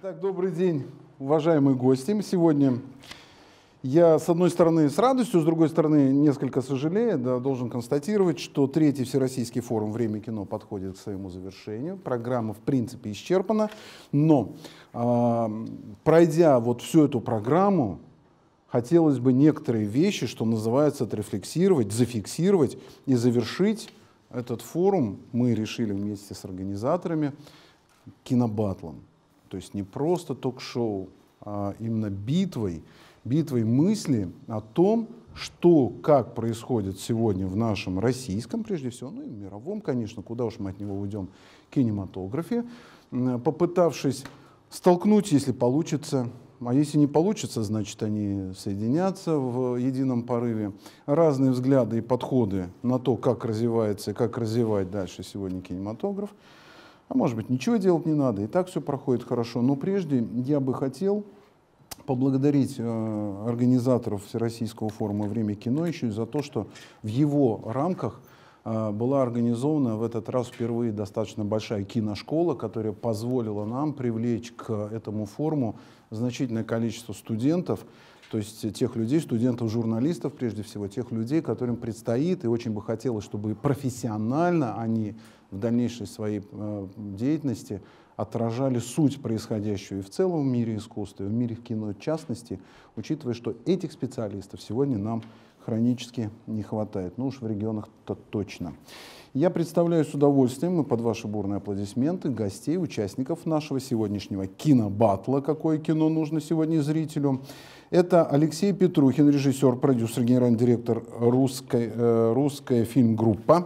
Итак, добрый день, уважаемые гости. Сегодня я, с одной стороны, с радостью, с другой стороны, несколько сожалею, да, должен констатировать, что третий Всероссийский форум «Время кино» подходит к своему завершению. Программа, в принципе, исчерпана, но пройдя вот всю эту программу, хотелось бы некоторые вещи, что называется, отрефлексировать, зафиксировать и завершить этот форум. Мы решили вместе с организаторами кинобатлом. То есть не просто ток-шоу, а именно битвой мысли о том, что, как происходит сегодня в нашем российском, прежде всего, ну и в мировом, конечно, куда уж мы от него уйдем, кинематографе, попытавшись столкнуть, если получится, а если не получится, значит, они соединятся в едином порыве, разные взгляды и подходы на то, как развивается и как развивать дальше сегодня кинематограф. А может быть, ничего делать не надо, и так все проходит хорошо. Но прежде я бы хотел поблагодарить организаторов Всероссийского форума «Время кино» еще и за то, что в его рамках была организована в этот раз впервые достаточно большая киношкола, которая позволила нам привлечь к этому форуму значительное количество студентов, то есть тех людей, студентов-журналистов, прежде всего, тех людей, которым предстоит, и очень бы хотелось, чтобы профессионально они в дальнейшей своей деятельности отражали суть происходящего и в целом в мире искусства, и в мире кино в частности, учитывая, что этих специалистов сегодня нам хронически не хватает, ну уж в регионах-то точно. Я представляю с удовольствием и под ваши бурные аплодисменты гостей, участников нашего сегодняшнего кинобатла «Какое кино нужно сегодня зрителю?». Это Алексей Петрухин, режиссер, продюсер, генеральный директор «Русская фильмгруппа».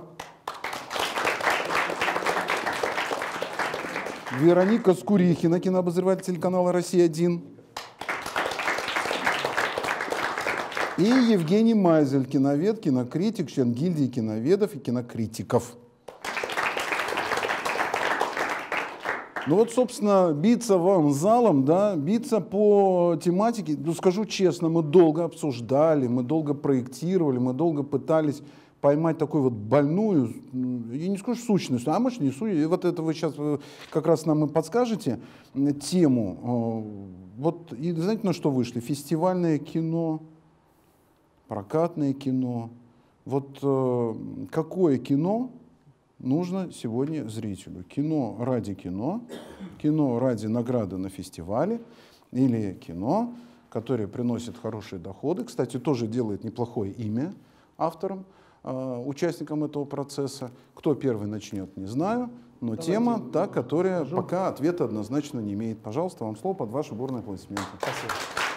Вероника Скурихина, кинообозреватель телеканала «Россия-1». И Евгений Майзель, киновед, кинокритик, член гильдии киноведов и кинокритиков. Ну вот, собственно, биться вам залом, да, биться по тематике, ну, скажу честно, мы долго обсуждали, мы долго проектировали, мы долго пытались поймать такую вот больную, я не скажу сущность, а может не сущность, вот это вы сейчас как раз нам и подскажете тему. Вот, и знаете, на что вышли? Фестивальное кино, прокатное кино. Вот какое кино нужно сегодня зрителю? Кино ради награды на фестивале или кино, которое приносит хорошие доходы, кстати, тоже делает неплохое имя авторам, участникам этого процесса. Кто первый начнет, не знаю, но давайте, тема та, которая пока ответа однозначно не имеет. Пожалуйста, вам слово под ваши бурные аплодисменты. Спасибо.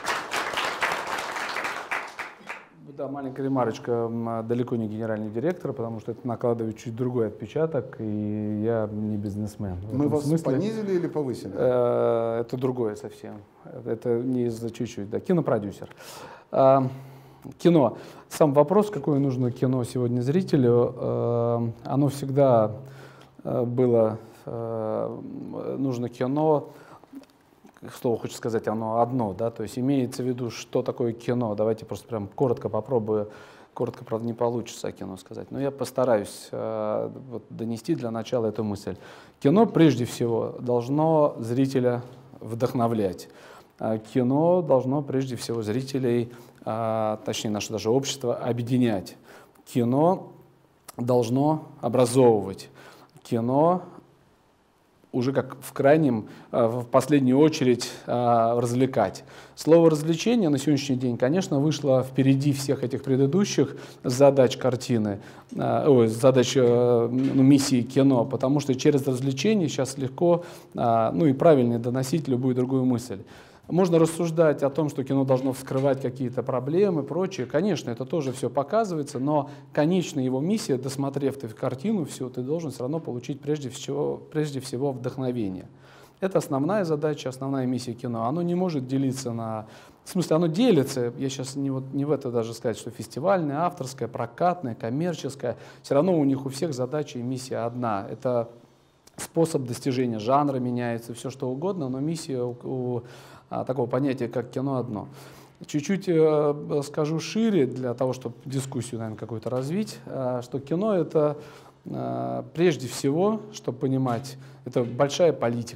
Да, маленькая ремарочка, далеко не генеральный директор, потому что это накладывает чуть другой отпечаток, и я не бизнесмен. Мы вас понизили или повысили? Это другое совсем. Это не из-за чуть-чуть, да, кинопродюсер. Кино. Сам вопрос, какое нужно кино сегодня зрителю, оно всегда было нужно кино. Слово хочу сказать, оно одно, да, то есть имеется в виду, что такое кино. Давайте просто прям коротко попробую, коротко, правда, не получится о кино сказать, но я постараюсь вот, донести для начала эту мысль. Кино, прежде всего, должно зрителя вдохновлять. Кино должно, прежде всего, зрителей, точнее, наше даже общество, объединять. Кино должно образовывать. Кино уже как в последнюю очередь развлекать. Слово «развлечение» на сегодняшний день, конечно, вышло впереди всех этих предыдущих задач картины, задач миссии кино, потому что через развлечение сейчас легко и правильнее доносить любую другую мысль. Можно рассуждать о том, что кино должно вскрывать какие-то проблемы и прочее. Конечно, это тоже все показывается, но конечная его миссия, досмотрев ты картину всю, ты должен все равно получить прежде всего вдохновение. Это основная задача, основная миссия кино. Оно не может делиться на... В смысле, оно делится, я сейчас не в это даже сказать, что фестивальное, авторское, прокатное, коммерческое. Все равно у них у всех задача и миссия одна. Это способ достижения жанра меняется, все что угодно, но миссия у такого понятия, как кино, одно. Чуть-чуть скажу шире, для того, чтобы дискуссию, наверное, какую-то развить, что кино — это прежде всего, чтобы понимать, это большая политика.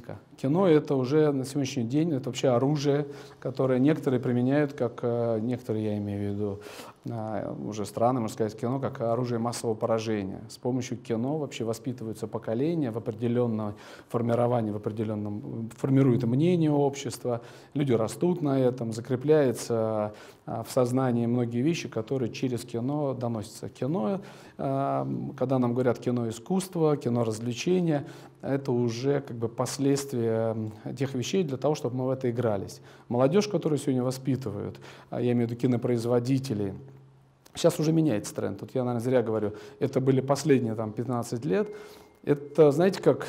Кино — это уже на сегодняшний день это вообще оружие, которое некоторые применяют, как некоторые, я имею в виду, уже страны, можно сказать, кино как оружие массового поражения. С помощью кино вообще воспитываются поколения в определенном формировании, формирует мнение общества, люди растут на этом, закрепляется в сознании многие вещи, которые через кино доносятся. Кино, когда нам говорят кино искусство, кино развлечения, это уже как бы последствия тех вещей для того, чтобы мы в это игрались. Молодежь, которую сегодня воспитывают, я имею в виду кинопроизводителей, сейчас уже меняется тренд. Тут я, наверное, зря говорю, это были последние 15 лет. Это, знаете, как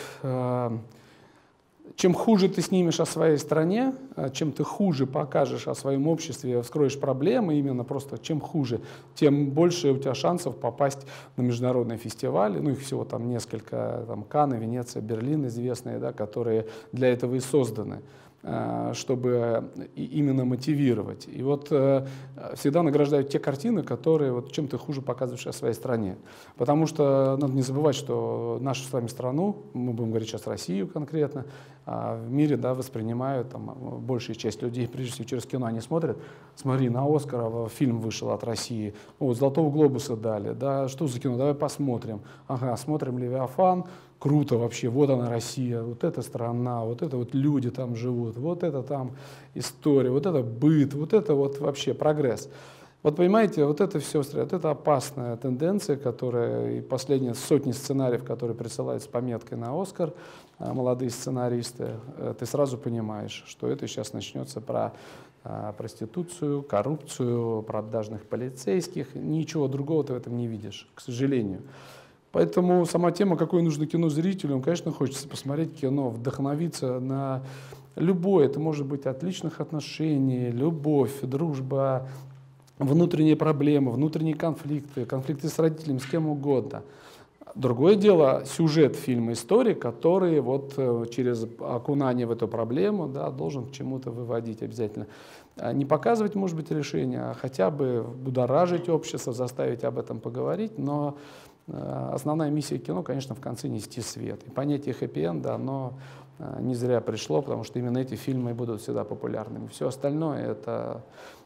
чем хуже ты снимешь о своей стране, чем ты хуже покажешь о своем обществе, вскроешь проблемы, именно просто чем хуже, тем больше у тебя шансов попасть на международные фестивали. Ну, их всего там несколько, там Канны, Венеция, Берлин известные, да, которые для этого и созданы, чтобы именно мотивировать. И вот всегда награждают те картины, которые вот чем ты хуже показываешь о своей стране. Потому что надо не забывать, что нашу с вами страну, мы будем говорить сейчас Россию конкретно, в мире, да, воспринимают, там, большая часть людей, прежде всего через кино, они смотрят, смотри, на Оскара фильм вышел от России, вот, Золотого глобуса дали, да, что за кино, давай посмотрим. Ага, смотрим «Левиафан», круто вообще, вот она Россия, вот эта страна, вот это вот люди там живут, вот это там история, вот это быт, вот это вот вообще прогресс. Вот понимаете, вот это все, вот это опасная тенденция, которая и последние сотни сценариев, которые присылают с пометкой на «Оскар», молодые сценаристы, ты сразу понимаешь, что это сейчас начнется про проституцию, коррупцию, продажных полицейских, ничего другого ты в этом не видишь, к сожалению. Поэтому сама тема, какое нужно кино зрителю, конечно, хочется посмотреть кино, вдохновиться на любое. Это может быть от личных отношений, любовь, дружба, внутренние проблемы, внутренние конфликты, конфликты с родителями, с кем угодно. Другое дело сюжет фильма, истории, который вот через окунание в эту проблему, да, должен к чему-то выводить обязательно. Не показывать, может быть, решение, а хотя бы будоражить общество, заставить об этом поговорить, но основная миссия кино, конечно, в конце нести свет. И понятие хэппи-энда, оно не зря пришло, потому что именно эти фильмы будут всегда популярными. Все остальное это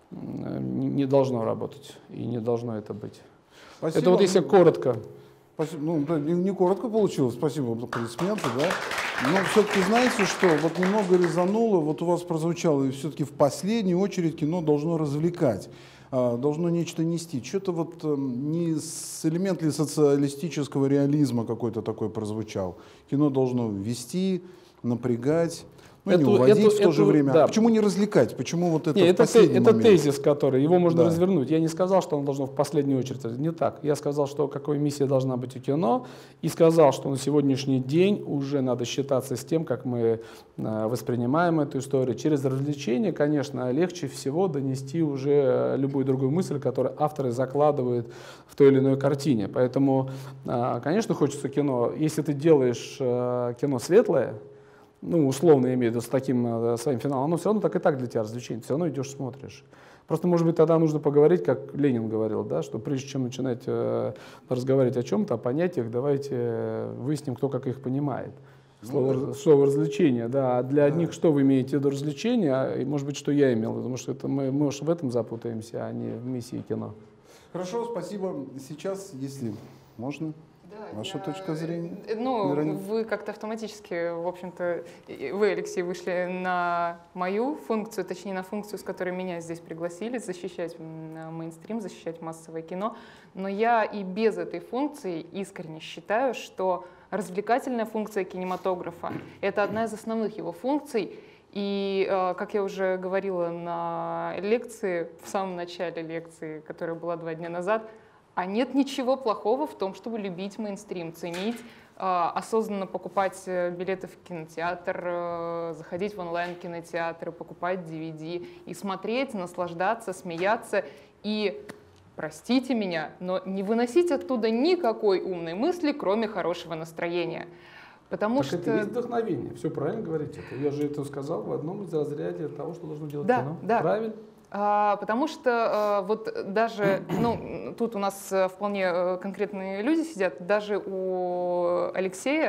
не должно работать и не должно это быть. Спасибо. Это вот если коротко. Спасибо. Ну, да, не коротко получилось, спасибо аплодисменты, да. Но все-таки знаете, что вот немного резануло, вот у вас прозвучало, и все-таки в последнюю очередь кино должно развлекать, должно нечто нести. Что-то вот не с элемент ли социалистического реализма какой-то такой прозвучал. Кино должно вести, напрягать. Ну, не уводить в то же время. Да. Почему не развлекать? Почему вот это Нет, в последний это момент? тезис, который, его можно развернуть. Я не сказал, что оно должно в последнюю очередь. Не так. Я сказал, что какой миссия должна быть у кино, и сказал, что на сегодняшний день уже надо считаться с тем, как мы воспринимаем эту историю. Через развлечение, конечно, легче всего донести уже любую другую мысль, которую авторы закладывают в той или иной картине. Поэтому, конечно, хочется кино. Если ты делаешь кино светлое, ну, условно я имею в виду, с таким своим финалом, оно все равно так и так для тебя развлечение, все равно идешь, смотришь. Просто, может быть, тогда нужно поговорить, как Ленин говорил, да, что прежде чем начинать разговаривать о чем-то, о понятиях, давайте выясним, кто как их понимает. Слово развлечение, да, а для одних что вы имеете в виду развлечение, и, может быть, что я имел, потому что это мы уж в этом запутаемся, а не в миссии кино. Хорошо, спасибо. Сейчас, если можно. Да, Ваша точка зрения? Ну, Вероника? вы как-то автоматически, в общем-то, вы, Алексей, вышли на мою функцию, точнее, на функцию, с которой меня здесь пригласили, защищать мейнстрим, защищать массовое кино. Но я и без этой функции искренне считаю, что развлекательная функция кинематографа — это одна из основных его функций. И, как я уже говорила на лекции, в самом начале лекции, которая была 2 дня назад, а нет ничего плохого в том, чтобы любить мейнстрим, ценить, осознанно покупать билеты в кинотеатр, заходить в онлайн-кинотеатры, покупать DVD и смотреть, наслаждаться, смеяться и, простите меня, но не выносить оттуда никакой умной мысли, кроме хорошего настроения. Потому так что... это есть вдохновение, все правильно говорите. Я же это сказал в одном из разрядов того, что должно делать Да, кино. да. Правильно? Потому что вот даже, ну, тут у нас вполне конкретные люди сидят, даже у Алексея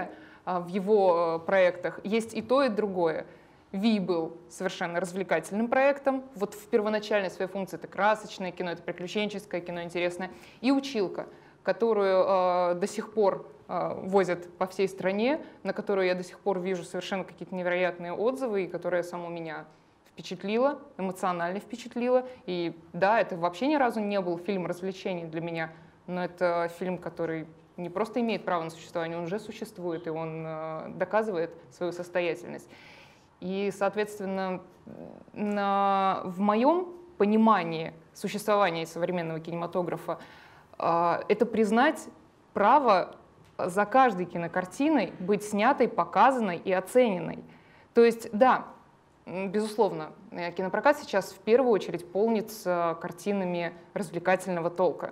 в его проектах, есть и то, и другое. Ви был совершенно развлекательным проектом. Вот в первоначальной своей функции это красочное кино, это приключенческое кино интересное. И «Училка», которую до сих пор возят по всей стране, на которую я до сих пор вижу совершенно какие-то невероятные отзывы, и которая саму меня впечатлила, эмоционально впечатлила. И да, это вообще ни разу не был фильм развлечений для меня, но это фильм, который не просто имеет право на существование, он уже существует, и он доказывает свою состоятельность. И, соответственно, в моем понимании существования современного кинематографа это признать право за каждой кинокартиной быть снятой, показанной и оцененной. То есть, да, безусловно, кинопрокат сейчас в первую очередь полнится картинами развлекательного толка.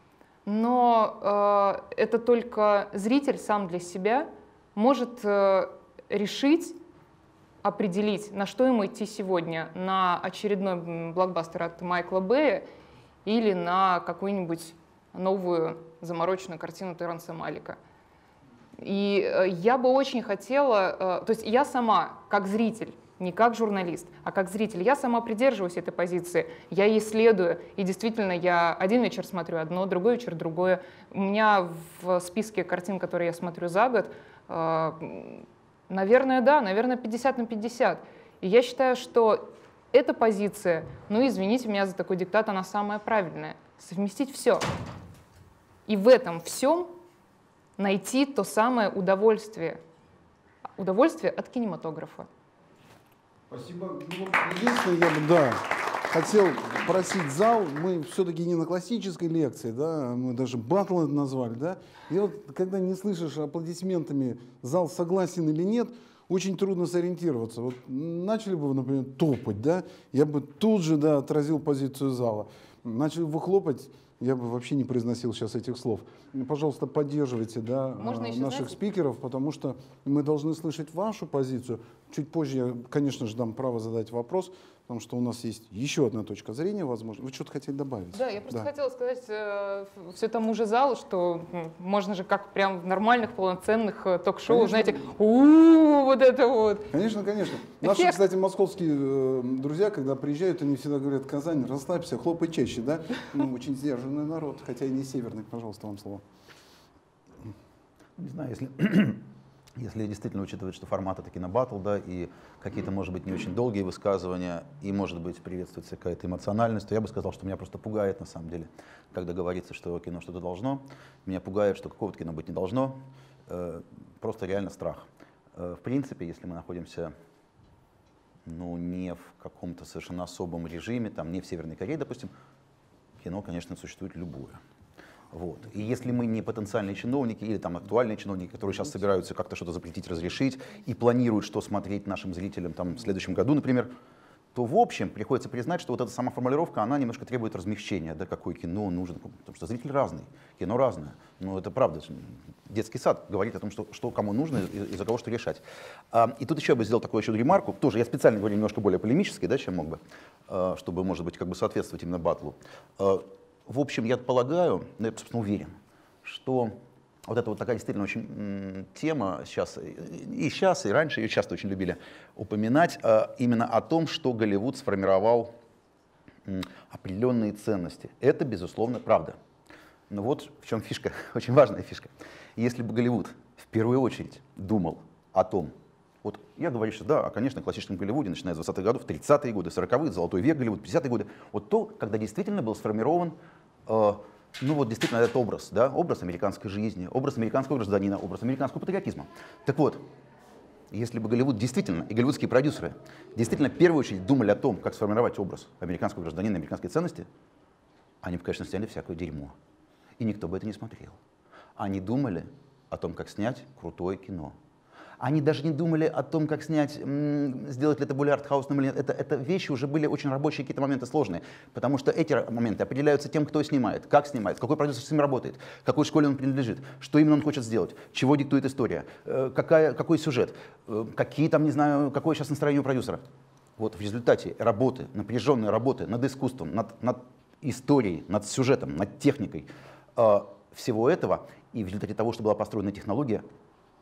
Но это только зритель сам для себя может решить, определить, на что ему идти сегодня, на очередной блокбастер от Майкла Бэя или на какую-нибудь новую замороченную картину Терренса Малика. И я бы очень хотела, то есть я сама, как зритель, не как журналист, а как зритель, я сама придерживаюсь этой позиции, я ей следую, и действительно я один вечер смотрю одно, другой вечер другое. У меня в списке картин, которые я смотрю за год, наверное, да, наверное, 50 на 50. И я считаю, что эта позиция, ну, извините меня за такой диктат, она самая правильная. Совместить все. И в этом всем найти то самое удовольствие. Удовольствие от кинематографа. Спасибо. Единственное, я бы, хотел просить зал, мы все-таки не на классической лекции, да, мы даже батл это назвали, да, и вот когда не слышишь аплодисментами, зал согласен или нет, очень трудно сориентироваться. Вот начали бы, например, топать, да, я бы тут же, да, отразил позицию зала. Начали бы хлопать, я бы вообще не произносил сейчас этих слов. Пожалуйста, поддерживайте, да, наших спикеров, потому что мы должны слышать вашу позицию. Чуть позже я, конечно же, дам право задать вопрос, потому что у нас есть еще одна точка зрения, возможно. Вы что-то хотели добавить? Да, я просто хотела сказать все тому же залу, что можно же как прям в нормальных полноценных ток-шоу, конечно. Знаете, вот это вот. Конечно, конечно. Наши, кстати, московские друзья, когда приезжают, они всегда говорят: Казань, расслабься, хлопай чаще, да? Ну, очень сдержанный народ, хотя и не северный. Пожалуйста, вам слово. Не знаю, если действительно учитывать, что формат это кинобаттл, да, и какие-то, может быть, не очень долгие высказывания, и, может быть, приветствуется какая-то эмоциональность, то я бы сказал, что меня просто пугает, на самом деле, когда говорится, что кино что-то должно. Меня пугает, что какого-то кино быть не должно. Просто реально страх. В принципе, если мы находимся, ну, не в каком-то совершенно особом режиме, там, не в Северной Корее, допустим, кино, конечно, существует любое. Вот. И если мы не потенциальные чиновники или там актуальные чиновники, которые сейчас собираются как-то что-то запретить, разрешить и планируют, что смотреть нашим зрителям там, в следующем году, например, то в общем приходится признать, что вот эта сама формулировка, она немножко требует размягчения, да, какое кино нужно, потому что зритель разный, кино разное. Ну это правда, детский сад говорит о том, что кому нужно и за кого что решать. И тут еще я бы сделал такую еще ремарку, тоже я специально говорю немножко более полемической, да, чем мог бы, чтобы, может быть, как бы соответствовать именно баттлу. В общем, я полагаю, ну, я, собственно, уверен, что вот эта вот такая действительно очень тема сейчас, и раньше ее часто очень любили упоминать, именно о том, что Голливуд сформировал определенные ценности. Это, безусловно, правда. Но вот в чем фишка, очень важная фишка. Если бы Голливуд в первую очередь думал о том, вот я говорю сейчас, да, конечно, классическом Голливуде, начиная с 20-х годов, 30-е годы, 40-е, золотой век Голливуд, 50-е годы, вот то, когда действительно был сформирован, ну вот действительно этот образ, да, образ американской жизни, образ американского гражданина, образ американского патриотизма. Так вот, если бы Голливуд действительно, и голливудские продюсеры действительно в первую очередь думали о том, как сформировать образ американского гражданина, американской ценности, они бы, конечно, сняли всякое дерьмо. И никто бы это не смотрел. Они думали о том, как снять крутое кино. Они даже не думали о том, как снять, сделать ли это более артхаусным или нет. Это вещи уже были очень рабочие, какие-то моменты сложные. Потому что эти моменты определяются тем, кто снимает, как снимает, какой продюсер с ним работает, какой школе он принадлежит, что именно он хочет сделать, чего диктует история, какой сюжет, какие там, не знаю, какое сейчас настроение у продюсера. Вот в результате работы, напряженной работы над искусством, над историей, над сюжетом, над техникой, всего этого, и в результате того, что была построена технология,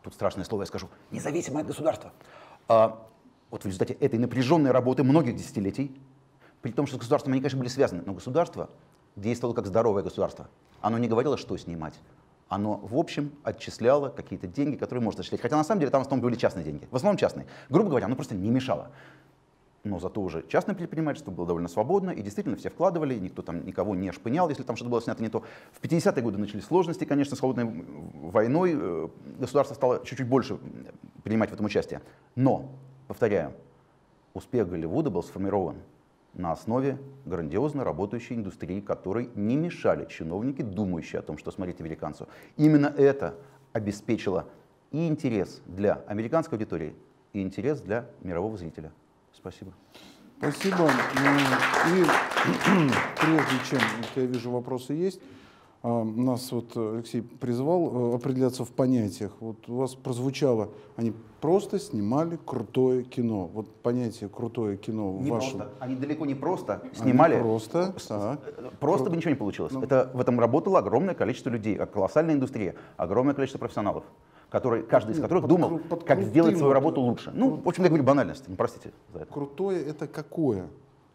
тут страшное слово я скажу, независимое от государства. Вот в результате этой напряженной работы многих десятилетий, при том, что с государством они, конечно, были связаны, но государство действовало как здоровое государство. Оно не говорило, что снимать. Оно, в общем, отчисляло какие-то деньги, которые можно отчислять. Хотя, на самом деле, там в основном были частные деньги. В основном частные. Грубо говоря, оно просто не мешало. Но зато уже частное предпринимательство было довольно свободно, и действительно все вкладывали, никто там никого не шпынял, если там что-то было снято не то. В 50-е годы начались сложности, конечно, с холодной войной. Государство стало чуть-чуть больше принимать в этом участие. Но, повторяю, успех Голливуда был сформирован на основе грандиозно работающей индустрии, которой не мешали чиновники, думающие о том, что смотреть американцу. Именно это обеспечило и интерес для американской аудитории, и интерес для мирового зрителя. Спасибо. Спасибо. И прежде чем, я вижу, вопросы есть, нас вот Алексей призывал определяться в понятиях. Вот у вас прозвучало, они просто снимали крутое кино. Вот понятие крутое кино в вашем... Они далеко не просто снимали. Они просто, Просто бы ничего не получилось. В этом работало огромное количество людей, колоссальная индустрия, огромное количество профессионалов, каждый из которых думал, как сделать свою работу лучше. Ну, в общем, я говорю банальность, простите за это. Крутое — это какое?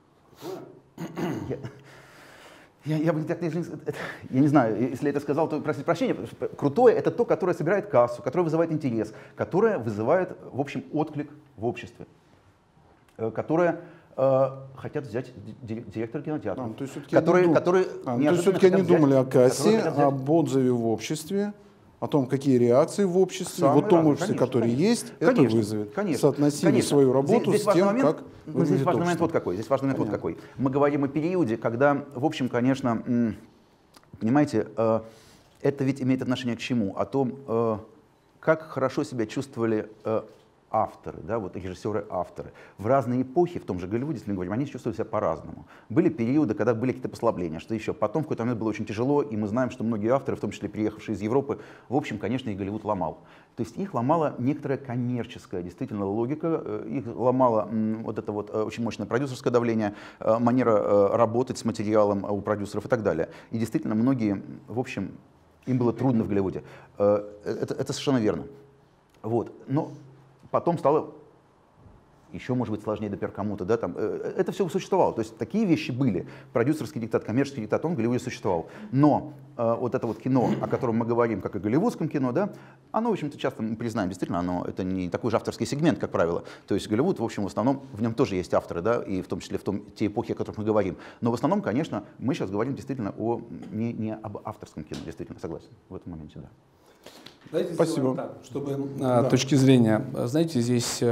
Я бы так, я не знаю, если я это сказал, то просить прощения. Крутое — это то, которое собирает кассу, которое вызывает интерес, которое вызывает, в общем, отклик в обществе, которое хотят взять директор кинотеатра. То есть все-таки они думали о кассе, об отзыве в обществе, о том, какие реакции в обществе, в том обществе, которое есть, это вызовет. Соотносили свою работу с тем, как здесь важный момент вот какой. Мы говорим о периоде, когда, в общем, конечно, понимаете, это ведь имеет отношение к чему? О том, как хорошо себя чувствовали авторы, да, вот режиссеры-авторы. В разные эпохи, в том же Голливуде, если мы говорим, они чувствовали себя по-разному. Были периоды, когда были какие-то послабления, что еще. Потом в какой-то момент было очень тяжело, и мы знаем, что многие авторы, в том числе приехавшие из Европы, в общем, конечно, их Голливуд ломал. То есть их ломала некоторая коммерческая действительно логика, их ломало вот это вот очень мощное продюсерское давление, манера работать с материалом у продюсеров и так далее. И действительно многие, в общем, им было трудно в Голливуде. Это совершенно верно. Вот. Но потом стало еще, может быть, сложнее, например, кому-то. Да, там, это все существовало. То есть такие вещи были. Продюсерский диктат, коммерческий диктат, он в Голливуде существовал. Но вот это вот кино, о котором мы говорим, как о голливудском кино, да, оно, в общем-то, часто мы признаем, действительно, это не такой же авторский сегмент, как правило. То есть Голливуд, в общем, в основном, в нем тоже есть авторы, да, и в том числе те эпохи, о которых мы говорим. Но в основном, конечно, мы сейчас говорим действительно не об авторском кино, действительно, согласен в этом моменте, да. Давайте спасибо. Так, чтобы точки зрения, знаете, здесь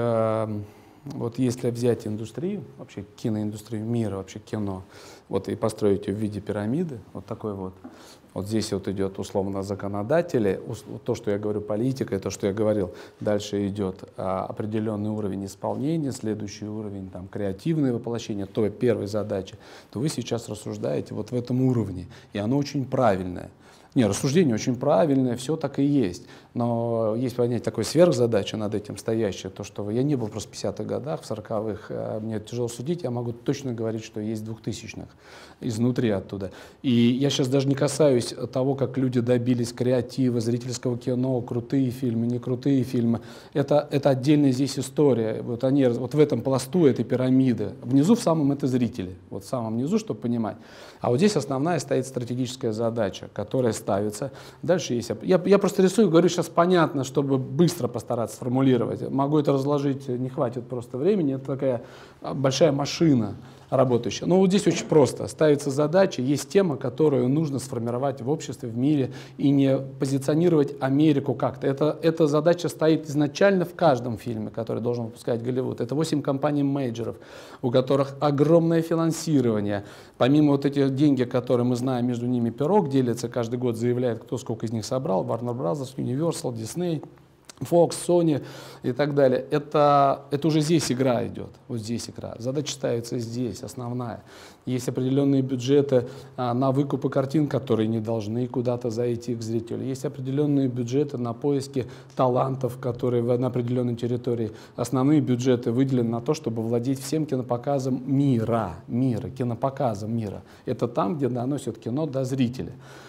вот если взять индустрию, вообще киноиндустрию мира, вообще кино, вот и построить ее в виде пирамиды, вот такой вот. Вот здесь вот идет условно законодатели, то, что я говорю, политика, и то, что я говорил, дальше идет определенный уровень исполнения, следующий уровень там, креативное воплощение той первой задачи, то вы сейчас рассуждаете вот в этом уровне, и оно очень правильное. Не, рассуждение очень правильное, все так и есть. Но есть понятие такой сверхзадачи над этим стоящее, то, что я не был просто в 50-х годах, в 40-х, мне тяжело судить, я могу точно говорить, что есть в 2000-х, изнутри оттуда. И я сейчас даже не касаюсь того, как люди добились креатива, зрительского кино, крутые фильмы, не крутые фильмы. Это отдельная здесь история. Вот они вот в этом пласту этой пирамиды. Внизу в самом это зрители, вот в самом низу, чтобы понимать. А вот здесь основная стоит стратегическая задача, которая ставится. Дальше есть... Я просто рисую, говорю сейчас понятно, чтобы быстро постараться сформулировать. Могу это разложить, не хватит просто времени. Это такая большая машина работающая. Но вот здесь очень просто. Ставится задача, есть тема, которую нужно сформировать в обществе, в мире, и не позиционировать Америку как-то. Эта задача стоит изначально в каждом фильме, который должен выпускать Голливуд. Это 8 компаний-мейджеров, у которых огромное финансирование. Помимо вот этих денег, которые мы знаем, между ними пирог делится, каждый год заявляет, кто сколько из них собрал, Warner Bros., Universal, Disney, Fox, Sony и так далее. Это уже здесь игра идет, вот здесь игра. Задача ставится здесь, основная. Есть определенные бюджеты на выкупы картин, которые не должны куда-то зайти к зрителю. Есть определенные бюджеты на поиски талантов, которые на определенной территории. Основные бюджеты выделены на то, чтобы владеть всем кинопоказом мира, кинопоказом мира. Это там, где доносят кино до зрителя.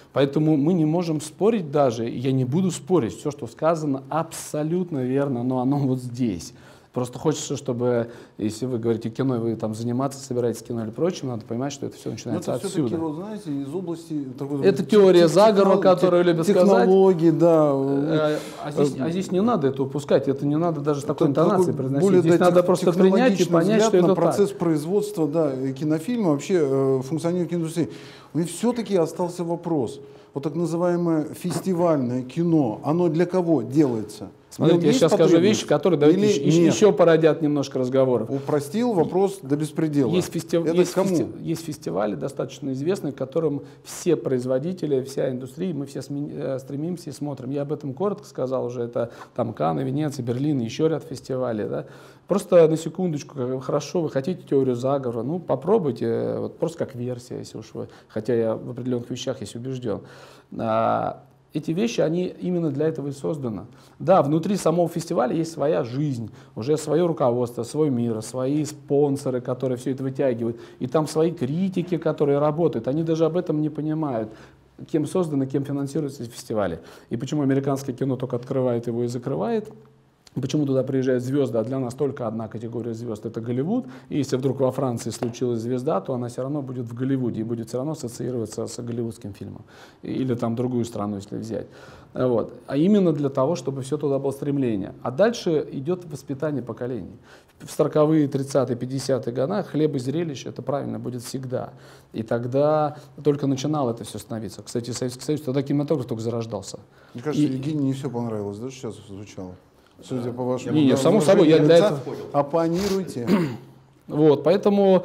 Поэтому мы не можем спорить даже, я не буду спорить, все, что сказано, абсолютно верно, но оно вот здесь. Просто хочется, чтобы, если вы говорите кино, и вы там заниматься собираетесь кино или прочим, надо понимать, что это все начинается это отсюда. все-таки, вот, знаете, из области... Такой, это теория заговора, которую любят сказать. Технологии, да. А здесь не надо это упускать, это не надо даже с такой интонацией произносить. Более, Здесь надо просто принять и понять, что это на так. процесс производства, да, кинофильма, вообще функционирования киноиндустрии. И все-таки остался вопрос. Вот так называемое фестивальное кино, оно для кого делается? Смотрите, я сейчас скажу вещи, которые еще породят немножко разговоров. Упростил вопрос до беспредела. Есть фестивали достаточно известные, к которым все производители, вся индустрия, мы все стремимся и смотрим. Я об этом коротко сказал уже. Это там Канны, Венеция, Берлин, еще ряд фестивалей. Да? Просто на секундочку, хорошо, вы хотите теорию заговора, ну попробуйте, вот, просто как версия, если уж вы, хотя я в определенных вещах есть убежден. Эти вещи, они именно для этого и созданы. Да, внутри самого фестиваля есть своя жизнь, уже свое руководство, свой мир, свои спонсоры, которые все это вытягивают, и там свои критики, которые работают. Они даже об этом не понимают, кем созданы, кем финансируются эти фестивали. И почему американское кино только открывает его и закрывает. Почему туда приезжают звезды, а для нас только одна категория звезд — это Голливуд. И если вдруг во Франции случилась звезда, то она все равно будет в Голливуде и будет все равно ассоциироваться с голливудским фильмом. Или там другую страну, если взять. Вот. А именно для того, чтобы все туда было стремление. А дальше идет воспитание поколений. В 40-е, 30-е, 50-е годы хлеб и зрелище — это правильно будет всегда. И тогда только начинало это все становиться. Кстати, Советский Союз, тогда кинематограф только зарождался. Мне кажется, Евгению не все понравилось, да, сейчас звучало? Судя по вашему... Не, само собой, я для этого... Оппонируйте. Вот, поэтому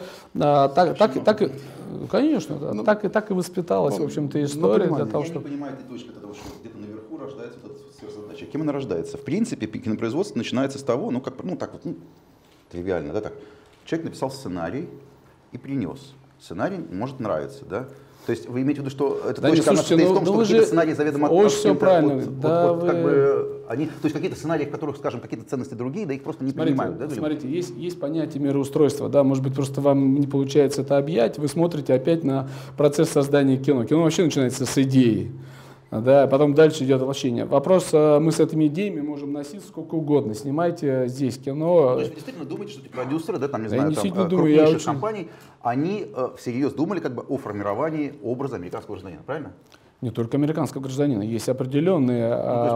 конечно, да, так и воспиталась, в общем-то, история для того, чтобы... Я не понимаю этой точки, что где-то наверху рождается вот эта сверхзадача. Кем она рождается? В принципе, кинопроизводство начинается с того, тривиально, да, так. Человек написал сценарий и принес. Сценарий может нравиться, да. То есть вы имеете в виду, что эта точка, она состоит в том, что какие-то сценарии заведомо очень все правильно. То есть какие-то сценарии, в которых, скажем, какие-то ценности другие, да их просто не понимают. Да, смотрите, есть понятие мироустройства, да, может быть, просто вам не получается это объять, вы смотрите опять на процесс создания кино. Кино вообще начинается с идеи. Да, потом дальше идет воплощение. Вопрос, мы с этими идеями можем носить сколько угодно. Снимайте здесь кино. То есть вы действительно думаете, что продюсеры, да, там, не да, знаю, там, крупнейших компаний, они всерьез думали как бы о формировании образа американского гражданина, правильно? Не только американского гражданина, есть определенные...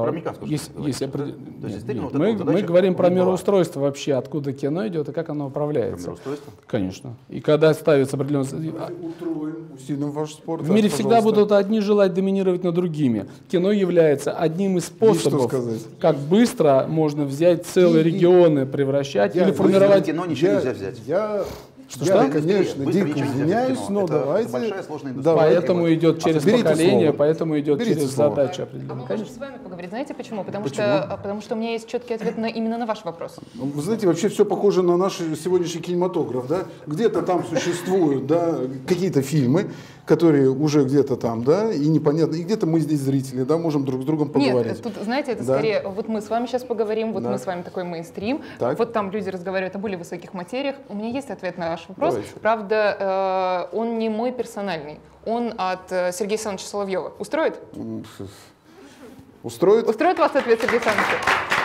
Мы говорим про мироустройство вообще, откуда кино идет и как оно управляется. Про мироустройство? Конечно. И когда ставится определенные... Усилим ваш спорт. В мире всегда будут одни желать доминировать над другими. Кино является одним из способов, как быстро можно взять целые регионы, превращать или формировать... Кино ничего нельзя взять. Я, конечно, дико извиняюсь, но давайте... Поэтому идет через поколение, поэтому идет через задачи определенные. А мы можем с вами поговорить. Знаете почему? Потому что у меня есть четкий ответ именно на ваш вопрос. Вы знаете, вообще все похоже на наш сегодняшний кинематограф. Да? Где-то там существуют, да, какие-то фильмы, которые уже где-то там, да, и непонятно. И где-то мы здесь, зрители, да, можем друг с другом поговорить. Нет, тут, знаете, это скорее, вот мы с вами сейчас поговорим, вот мы с вами такой мейнстрим, вот там люди разговаривают о более высоких материях. У меня есть ответ на ваш вопрос. Давайте. Правда, он не мой персональный, он от Сергея Александровича Соловьева. Устроит? Устроит? Устроит вас ответ Сергея Александровича?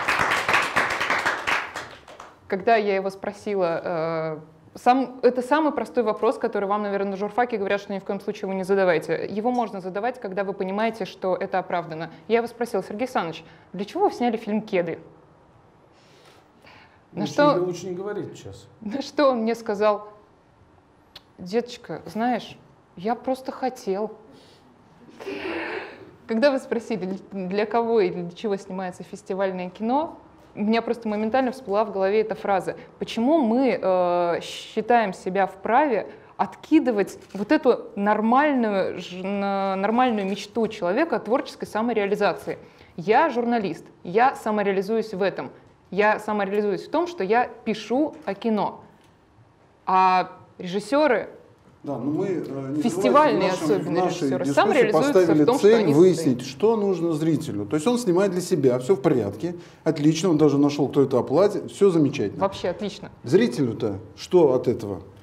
Когда я его спросила... это самый простой вопрос, который вам, наверное, на журфаке говорят, что ни в коем случае его не задавайте. Его можно задавать, когда вы понимаете, что это оправдано. Я его спросила: Сергей Александрович, для чего вы сняли фильм «Кеды»? Лучше не говорить сейчас. На что он мне сказал: деточка, знаешь, я просто хотел. Когда вы спросили, для кого и для чего снимается фестивальное кино, у меня просто моментально всплыла в голове эта фраза. Почему мы считаем себя вправе откидывать вот эту нормальную мечту человека творческой самореализации? Я журналист, я самореализуюсь в этом. Я самореализуюсь в том, что я пишу о кино. А режиссеры, да, но мы фестивальные особенно режиссеры, самореализуются поставили в том, цель что они выяснить, что нужно зрителю. То есть он снимает для себя, все в порядке, отлично, он даже нашел, кто это оплатит, все замечательно. Вообще отлично. Зрителю-то что от этого?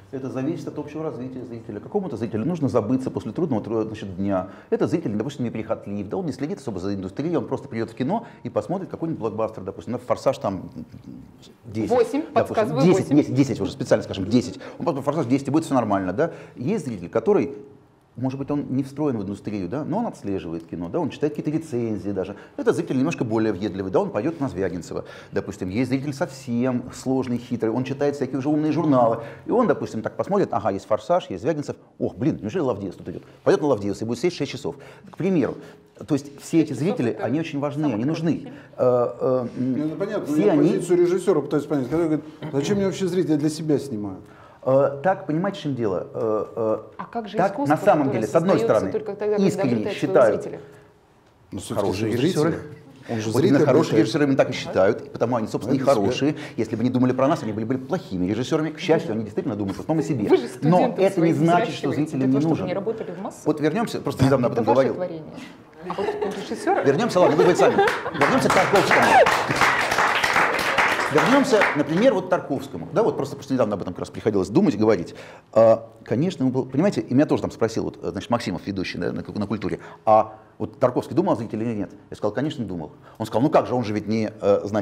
Это зависит от общего развития зрителя. Какому-то зрителю нужно забыться после трудного, значит, дня. Этот зритель, допустим, неприхотлив, да, он не следит особо за индустрией, он просто придет в кино и посмотрит какой-нибудь блокбастер, допустим, «Форсаж» там 10. 8, подсказываю, 8. 10 уже, специально скажем, 10. Он просто «Форсаж» 10, и будет все нормально, да. Есть зритель, который, может быть, он не встроен в индустрию, да, но он отслеживает кино, да, он читает какие-то рецензии даже. Это зритель немножко более въедливый, да, он пойдет на Звягинцева. Допустим, есть зритель совсем сложный, хитрый, он читает всякие уже умные журналы. И он, допустим, так посмотрит, ага, есть «Форсаж», есть Звягинцев, ох, блин, неужели Лавдиус тут идет? Пойдет на Лавдиуса и будет сидеть 6 часов. К примеру. То есть все эти зрители, они очень важны, они нужны. Это понятно, все я они... позицию режиссера пытаюсь понять, который говорит, зачем мне вообще зритель, я для себя снимаю. Так, понимаете, в чем дело? А как же так, искусство, на самом которое деле, с одной создается стороны, только тогда, когда искренне обретает своего считают, зрителя? Ну, хорошие режиссеры. Он же Вот именно зритель хорошие обретает. режиссеры именно так и считают, и потому они, собственно, и Они себя- хорошие. Если бы они думали про нас, они были бы плохими режиссерами. К счастью, они действительно думают в основном о себе. Вы же Но студентов это не своих значит, что взращиваете зрителям для не того, чтобы нужен. они работали в массах. Вот вернемся, просто недавно об Это этом ваше говорил. творение. А вот режиссер... Вернемся, ладно, вы говорите сами. Вернемся к Тарковскому. Вернемся, например, вот Тарковскому. Да, вот просто недавно об этом как раз приходилось думать и говорить. Конечно, понимаете, и меня тоже там спросил, вот, значит, Максимов, ведущий, да, на «Культуре», а вот Тарковский думал о зрителе или нет? Я сказал, конечно, думал. Он сказал, ну как же, он же ведь не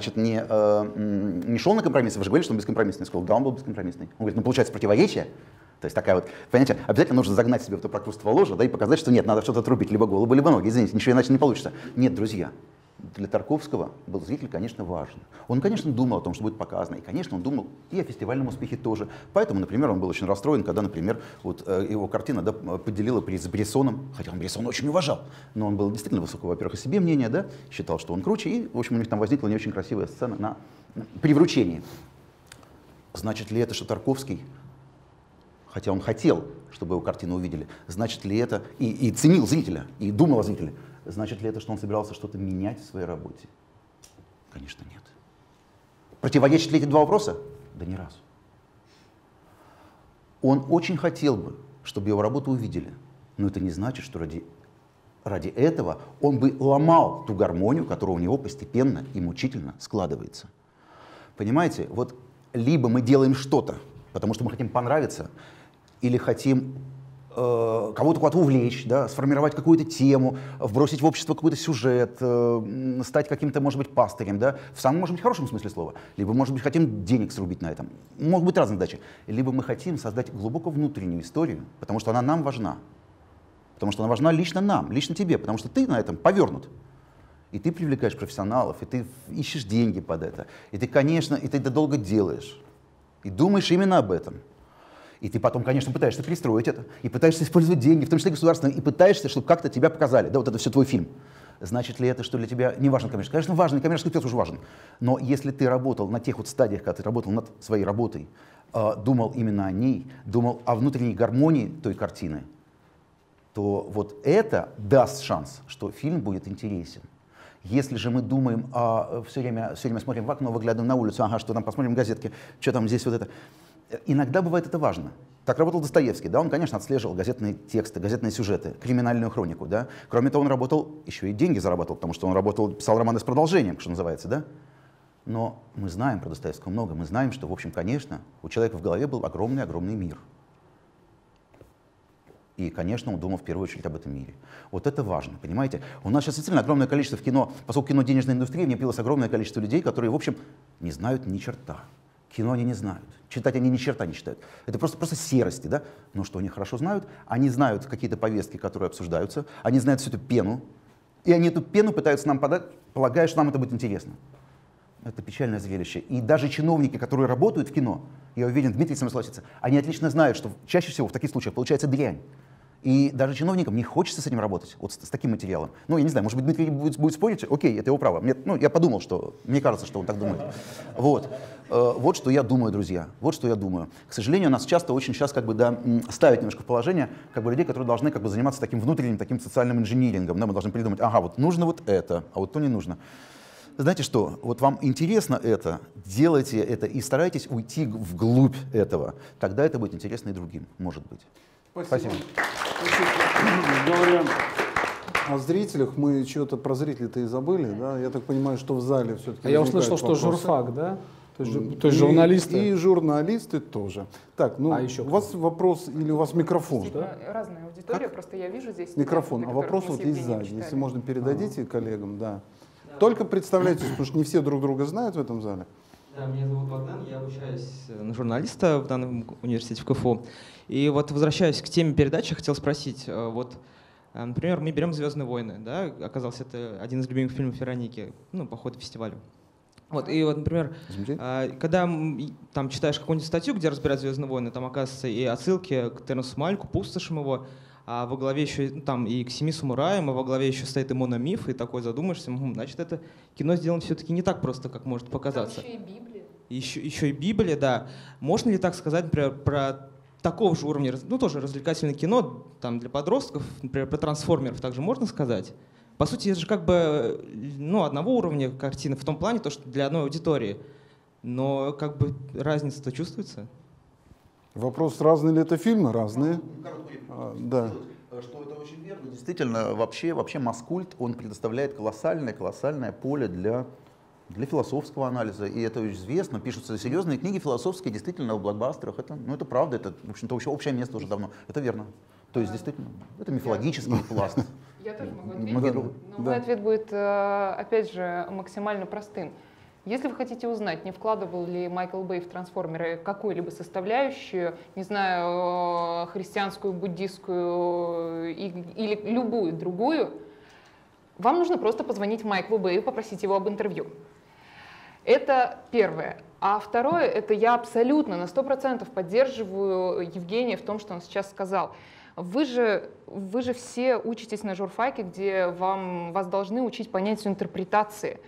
шел на компромиссы, вы же говорили, что он бескомпромиссный. Я сказал, да, он был бескомпромиссный. Он говорит, ну получается противоречие. То есть такая вот, понимаете, обязательно нужно загнать себе в это прокрустово ложе, да, и показать, что нет, надо что-то отрубить, либо голову, либо ноги. Извините, ничего иначе не получится. Нет, друзья, для Тарковского был зритель, конечно, важен. Он, конечно, думал о том, что будет показано, и, конечно, он думал и о фестивальном успехе тоже. Поэтому, например, он был очень расстроен, когда, например, вот, его картина, да, поделила приз с Брессоном, хотя он Брессона очень уважал, но он был действительно высокого, во-первых, о себе мнения, да, считал, что он круче, и, в общем, у них там возникла не очень красивая сцена при вручении. Значит ли это, что Тарковский, хотя он хотел, чтобы его картину увидели, значит ли это, и ценил зрителя, и думал о зрителе, значит ли это, что он собирался что-то менять в своей работе? Конечно, нет. Противоречат ли эти два вопроса? Да ни разу. Он очень хотел бы, чтобы его работу увидели, но это не значит, что ради этого он бы ломал ту гармонию, которая у него постепенно и мучительно складывается. Понимаете, вот либо мы делаем что-то, потому что мы хотим понравиться, или хотим кого-то куда-то увлечь, да, сформировать какую-то тему, вбросить в общество какой-то сюжет, стать каким-то, может быть, пастырем, да, в самом, может быть, хорошем смысле слова. Либо, может быть, хотим денег срубить на этом. Могут быть разные задачи. Либо мы хотим создать глубоко внутреннюю историю, потому что она нам важна. Потому что она важна лично нам, лично тебе, потому что ты на этом повернут. И ты привлекаешь профессионалов, и ты ищешь деньги под это. И ты, конечно, и ты это долго делаешь. И думаешь именно об этом. И ты потом, конечно, пытаешься перестроить это, и пытаешься использовать деньги, в том числе государственные, и пытаешься, чтобы как-то тебя показали. Да, вот это все твой фильм. Значит ли это, что для тебя не важен коммерческий? Конечно, важен, коммерческий успех уже важен. Но если ты работал на тех вот стадиях, когда ты работал над своей работой, думал именно о ней, думал о внутренней гармонии той картины, то вот это даст шанс, что фильм будет интересен. Если же мы думаем, все время смотрим в окно, выглядываем на улицу, ага, что там, посмотрим газетки, что там здесь вот это. Иногда бывает это важно. Так работал Достоевский, да, он, конечно, отслеживал газетные тексты, газетные сюжеты, криминальную хронику, да. Кроме того, он работал, еще и деньги заработал, потому что он работал, писал романы с продолжением, что называется, да. Но мы знаем про Достоевского много, мы знаем, что, в общем, конечно, у человека в голове был огромный-огромный мир. И, конечно, он думал в первую очередь об этом мире. Вот это важно, понимаете? У нас сейчас действительно огромное количество в кино, поскольку кино денежная индустрия, в ней появилось огромное количество людей, которые, в общем, не знают ни черта. Кино они не знают, читать они ни черта не читают. Это просто серости, да? Но что они хорошо знают? Они знают какие-то повестки, которые обсуждаются, они знают всю эту пену, и они эту пену пытаются нам подать, полагая, что нам это будет интересно. Это печальное зрелище. И даже чиновники, которые работают в кино, я уверен, Дмитрий со мной согласится, они отлично знают, что чаще всего в таких случаях получается дрянь. И даже чиновникам не хочется с этим работать, вот с таким материалом. Ну, я не знаю, может быть, Дмитрий будет спорить, окей, это его право. Я подумал, что, мне кажется, что он так думает. Вот. Вот что я думаю, друзья, вот что я думаю. К сожалению, нас часто очень сейчас как бы, да, ставят немножко в положение как бы, людей, которые должны как бы, заниматься таким внутренним, таким социальным инжинирингом. Да? Мы должны придумать, ага, вот нужно вот это, а вот то не нужно. Знаете что, вот вам интересно это, делайте это и старайтесь уйти вглубь этого. Тогда это будет интересно и другим, может быть. Спасибо. Говоря о зрителях, мы что-то про зрителей-то и забыли, да? Я так понимаю, что в зале все-таки. А я услышал, что журфак, да? То есть журналисты? И журналисты тоже. Так, ну, еще у вас вопрос или у вас микрофон? Разная аудитория, просто я вижу здесь... Микрофон, студентов, а вопрос которых вот мы с есть Евгением сзади. Если читали. можно, передадите коллегам, да. Только представляйтесь, потому что не все друг друга знают в этом зале. Да, меня зовут Богдан, я обучаюсь на журналиста в данном университете в КФУ. И вот, возвращаясь к теме передачи, хотел спросить, вот, например, мы берем «Звездные войны», да, оказался это один из любимых фильмов Вероники, ну, по ходу фестиваля. Вот, и вот, например, когда там читаешь какую-нибудь статью, где разбирают «Звездные войны», там оказывается и отсылки к Терренсу Мальку, пустошам его, а во главе еще там и к «Семи самураям», а во главе еще стоит и мономиф, и такой задумаешься, значит, это кино сделано все-таки не так просто, как может показаться. Там еще и Библия. Еще и Библия, да. Можно ли так сказать, например, про такого же уровня, ну тоже развлекательное кино, там для подростков, например, про трансформеров также можно сказать? По сути, это же как бы, ну, одного уровня картины в том плане, то, что для одной аудитории. Но как бы разница-то чувствуется? Вопрос, разные ли это фильмы? Разные. Да. Что это очень верно. Действительно, вообще Маскульт, он предоставляет колоссальное поле для философского анализа. И это очень известно. Пишутся серьезные книги философские, действительно, в блокбастерах. Это правда, это, в общем-то, общее место уже давно. Это верно. То есть, действительно, это мифологический пласт. Я тоже могу ответить, но мой ответ будет, опять же, максимально простым. Если вы хотите узнать, не вкладывал ли Майкл Бэй в «Трансформеры» какую-либо составляющую, не знаю, христианскую, буддистскую или любую другую, вам нужно просто позвонить Майклу Бэю и попросить его об интервью. Это первое. А второе, это я абсолютно на 100% поддерживаю Евгения в том, что он сейчас сказал. Вы же все учитесь на журфаке, где вас должны учить понятию интерпретации.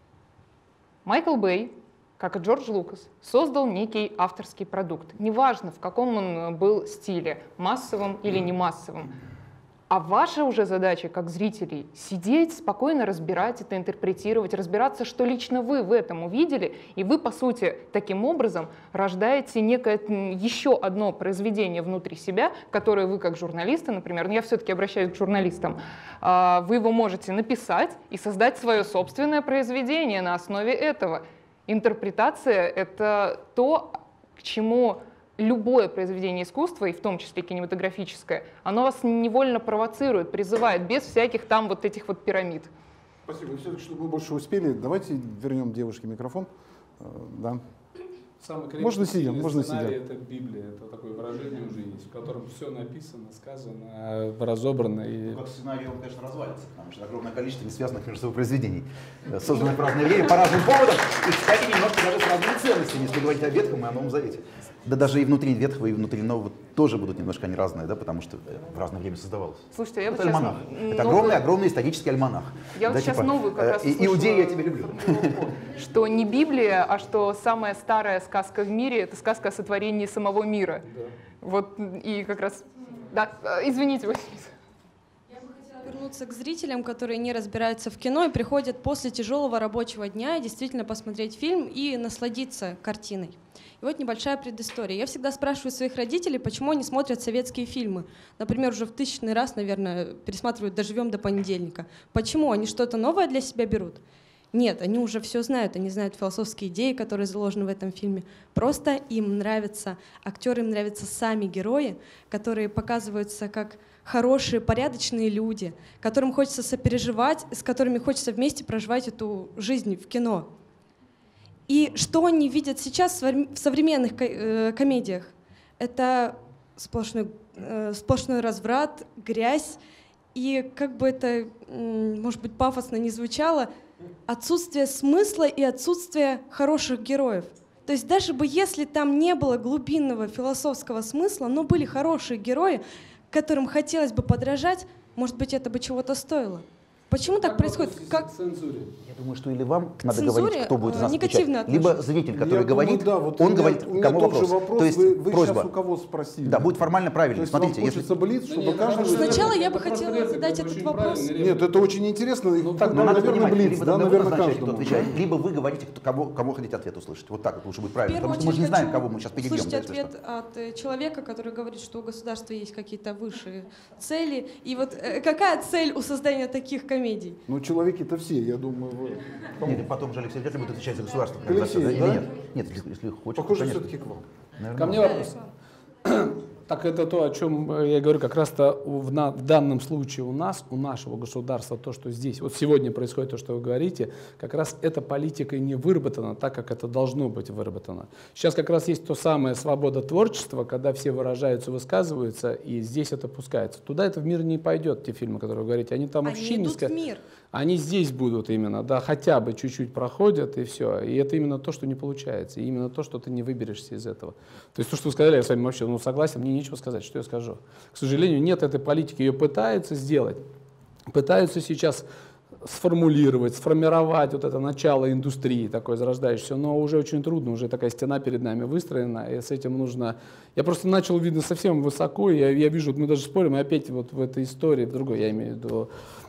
Майкл Бэй, как и Джордж Лукас, создал некий авторский продукт. Неважно, в каком он был стиле, массовым или не массовым. А ваша уже задача, как зрителей, сидеть, спокойно разбирать это, интерпретировать, разбираться, что лично вы в этом увидели, и вы, по сути, таким образом рождаете некое еще одно произведение внутри себя, которое вы, как журналисты, например, я все-таки обращаюсь к журналистам, вы его можете написать и создать свое собственное произведение на основе этого. Интерпретация — это то, к чему любое произведение искусства, и в том числе кинематографическое, оно вас невольно провоцирует, призывает, без всяких там вот этих вот пирамид. Спасибо. Все-таки, чтобы мы больше успели, давайте вернем девушке микрофон. Да. Можно сидя, можно сидя. Это Библия, это такое выражение уже есть, в котором все написано, сказано, разобрано. И... Как сценарий, он, конечно, развалится, потому что огромное количество несвязанных между собой произведений, созданных в разное время, по разным поводам, и, кстати, немножко даже с разными ценностями, если говорить о Ветхом и о Новом Завете. Да даже и внутри Ветхого, и внутри Нового тоже будут немножко они разные, да, потому что в разное время создавалось. Слушайте, я вот это сейчас альманах. Это огромный исторический альманах. Я вот сейчас новую как раз услышала. Иудеи, я тебя люблю. Что не Библия, а что самая старая сказка в мире — это сказка о сотворении самого мира. Да. Вот и как раз... Да, извините, Василиса. Я бы хотела вернуться к зрителям, которые не разбираются в кино и приходят после тяжелого рабочего дня действительно посмотреть фильм и насладиться картиной. И вот небольшая предыстория. Я всегда спрашиваю своих родителей, почему они смотрят советские фильмы. Например, уже в 1000-й раз, наверное, пересматривают «Доживем до понедельника». Почему? Они что-то новое для себя берут? Нет, они уже все знают, они знают философские идеи, которые заложены в этом фильме. Просто им нравятся актеры, им нравятся сами герои, которые показываются как хорошие, порядочные люди, которым хочется сопереживать, с которыми хочется вместе проживать эту жизнь в кино. И что они видят сейчас в современных комедиях? Это сплошной разврат, грязь, и как бы это, может быть, пафосно не звучало, отсутствие смысла и отсутствие хороших героев. То есть даже бы если там не было глубинного философского смысла, но были хорошие герои, которым хотелось бы подражать, может быть, это бы чего-то стоило. Почему так происходит? Как... Я думаю, что или вам надо говорить, кто будет из нас отвечать, либо зритель, который говорит, он говорит, кому вопрос. То есть вы просьба. Сейчас у кого спросили? Да, будет формально правильно. То Смотрите, есть если блиц, чтобы каждый... Сначала я бы хотела задать этот вопрос. Нет, это очень интересно. Так, но надо наверное, понимать, блиц, либо да, наверное, кто каждому. отвечает, либо вы говорите, кому хотите ответ услышать. Вот так это лучше будет правильно. Потому что мы же не знаем, кого мы сейчас перейдем. Слушайте ответ от человека, который говорит, что у государства есть какие-то высшие цели. И вот какая цель у создания таких комедий? Ну, человеки-то все, я думаю. Нет, потом же Алексей вряд ли будет отвечать за государство. Алексей, Или да? нет? Нет, если хочешь, Похоже, конечно. все-таки к вам. Наверное, Ко мне вопрос. Так это то, о чем я говорю, как раз-то в данном случае у нас, у нашего государства, то, что здесь, вот сегодня происходит то, что вы говорите, как раз эта политика не выработана так, как это должно быть выработано. Сейчас как раз есть то самое свобода творчества, когда все выражаются, высказываются, и здесь это пускается. Туда это в мир не пойдет, те фильмы, которые вы говорите. Они там вообще Они не идут в мир. Они здесь будут именно, да, хотя бы чуть-чуть проходят, и все. И это именно то, что не получается, и именно то, что ты не выберешься из этого. То есть то, что вы сказали, я с вами вообще согласен, мне нечего сказать, что я скажу. К сожалению, нет этой политики, ее пытаются сделать, пытаются сейчас сформулировать, сформировать вот это начало индустрии такой зарождающейся, но уже очень трудно, уже такая стена перед нами выстроена, и с этим нужно... Я просто начал, видно, совсем высоко, я вижу, мы даже спорим, и опять вот в этой истории, в другой, я имею в виду,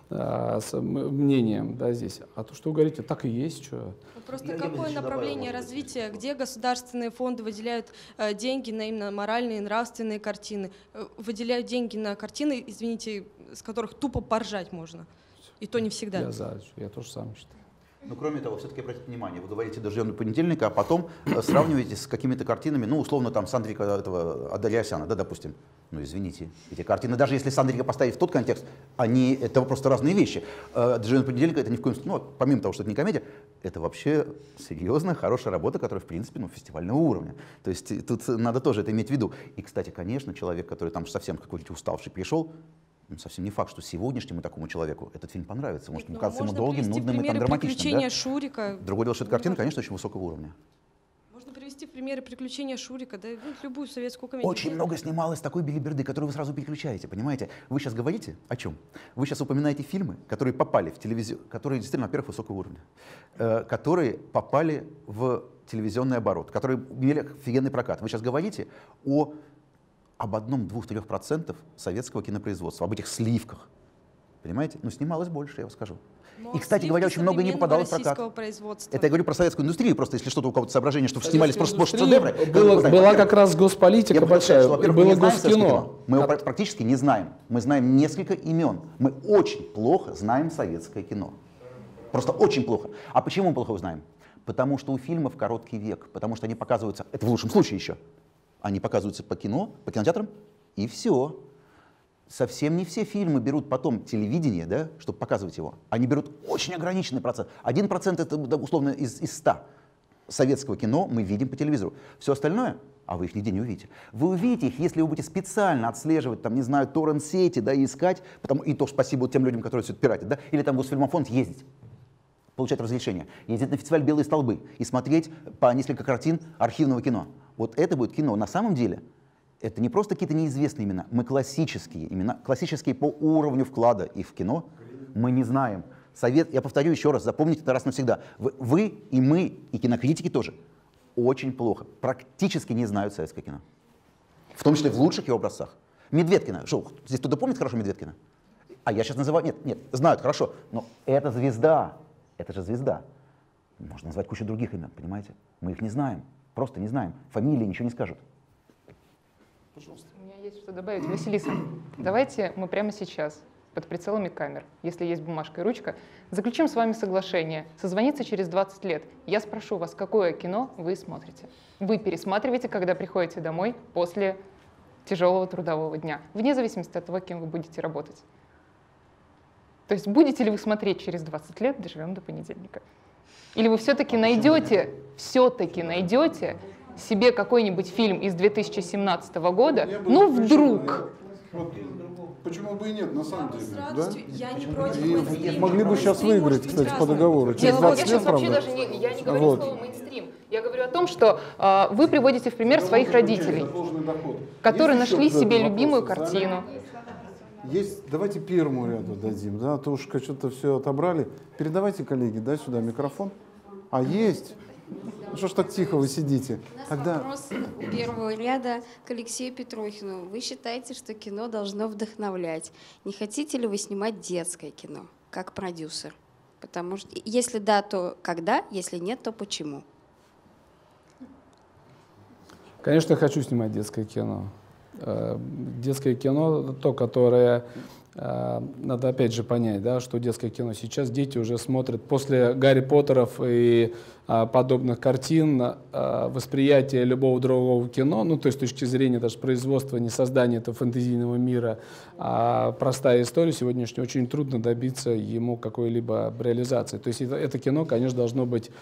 с мнением, да, здесь. А то, что вы говорите, так и есть, что... Просто какое направление развития, где государственные фонды выделяют деньги на именно моральные и нравственные картины, выделяют деньги на картины, извините, с которых тупо поржать можно. И то не всегда. Я тоже сам считаю. Но кроме того, все-таки обратите внимание, вы говорите «Дождевный понедельник», а потом сравниваете с какими-то картинами, ну, условно, там, Сандрика этого Адариасяна, да, допустим. Ну, извините, эти картины, даже если Сандрика поставить в тот контекст, это просто разные вещи. «Дождевный понедельник» — это ни в коем случае, ну, помимо того, что это не комедия, это вообще серьезная, хорошая работа, которая, в принципе, ну, фестивального уровня. То есть тут надо тоже это иметь в виду. И, кстати, конечно, человек, который там совсем какой-то уставший пришел, совсем не факт, что сегодняшнему такому человеку этот фильм понравится. Может, ему кажется ему долгим, нудным и там драматичным. «Приключения Шурика». Другое дело, что эта картина, конечно, очень высокого уровня. Можно привести примеры «Приключения Шурика», да, любую советскую комедию. Очень много снималось такой белиберды, которую вы сразу переключаете, понимаете? Вы сейчас говорите о чем? Вы сейчас упоминаете фильмы, которые попали в телевизию, которые действительно, во-первых, высокого уровня, которые попали в телевизионный оборот, которые имели офигенный прокат. Вы сейчас говорите об 1-2-3% советского кинопроизводства, об этих сливках. Понимаете? Но снималось больше, я вам скажу. Но и, кстати говоря, очень много не попадало в прокат. Это я говорю про советскую индустрию, просто если что-то у кого-то соображение, что снимались просто шедевры. Была как раз госполитика большая, было госкино. Мы его практически не знаем. Мы знаем несколько имен. Мы очень плохо знаем советское кино. Просто очень плохо. А почему мы плохо его знаем? Потому что у фильмов короткий век, потому что они показываются, это в лучшем случае еще, они показываются по кино, по кинотеатрам, и все. Совсем не все фильмы берут потом телевидение, да, чтобы показывать его. Они берут очень ограниченный процент. 1% это, да, условно, из 100 советского кино мы видим по телевизору. Все остальное, а вы их нигде не увидите. Вы увидите их, если вы будете специально отслеживать, там, не знаю, торрент-сети, да, и искать, и то спасибо тем людям, которые все это пиратят, да, или там в Госфильмофонд ездить, получать разрешения, ездить на фестиваль «Белые столбы» и смотреть по несколько картин архивного кино. Вот это будет кино. На самом деле, это не просто какие-то неизвестные имена, мы классические имена, классические по уровню вклада их в кино, мы не знаем. Я повторю еще раз, запомните это раз навсегда. Вы и мы, и кинокритики тоже, очень плохо, практически не знают советское кино. В том числе в лучших его образцах. Медведкина, здесь кто-то помнит хорошо Медведкина? А я сейчас называю, нет, знают хорошо, но это звезда, это же звезда. Можно назвать кучу других имен, понимаете? Мы их не знаем. Просто не знаем. Фамилии ничего не скажут. Пожалуйста. У меня есть что добавить. Василиса, давайте мы прямо сейчас, под прицелами камер, если есть бумажка и ручка, заключим с вами соглашение, созвониться через 20 лет. Я спрошу вас, какое кино вы смотрите. Вы пересматриваете, когда приходите домой после тяжелого трудового дня, вне зависимости от того, кем вы будете работать. То есть будете ли вы смотреть через 20 лет «Доживем до понедельника»? Или вы все-таки найдете себе какой-нибудь фильм из 2017 года, ну вдруг. Почему бы и нет, на самом деле, да? Я не против мейнстрима. Могли бы сейчас выиграть, кстати, по договору. Через Нет, 20 лет, вообще правда? даже я не говорю слово мейнстрим. Я говорю о том, что вы приводите в пример своих родителей, которые нашли себе любимую картину. Есть, давайте первому ряду дадим, да, а то уж что-то все отобрали. Передавайте, коллеги, да, сюда микрофон. А есть? Ну, что ж так тихо вы сидите? У нас Тогда... вопрос у первого ряда к Алексею Петрухину. Вы считаете, что кино должно вдохновлять. Не хотите ли вы снимать детское кино, как продюсер? Потому что, если да, то когда? Если нет, то почему? Конечно, я хочу снимать детское кино. Детское кино, то, которое надо опять же понять, да, что детское кино сейчас дети уже смотрят после Гарри Поттеров и подобных картин, восприятие любого другого кино, ну то есть с точки зрения даже производства, не создания этого фэнтезийного мира, а простая история сегодняшняя, очень трудно добиться ему какой-либо реализации. То есть это кино, конечно, должно быть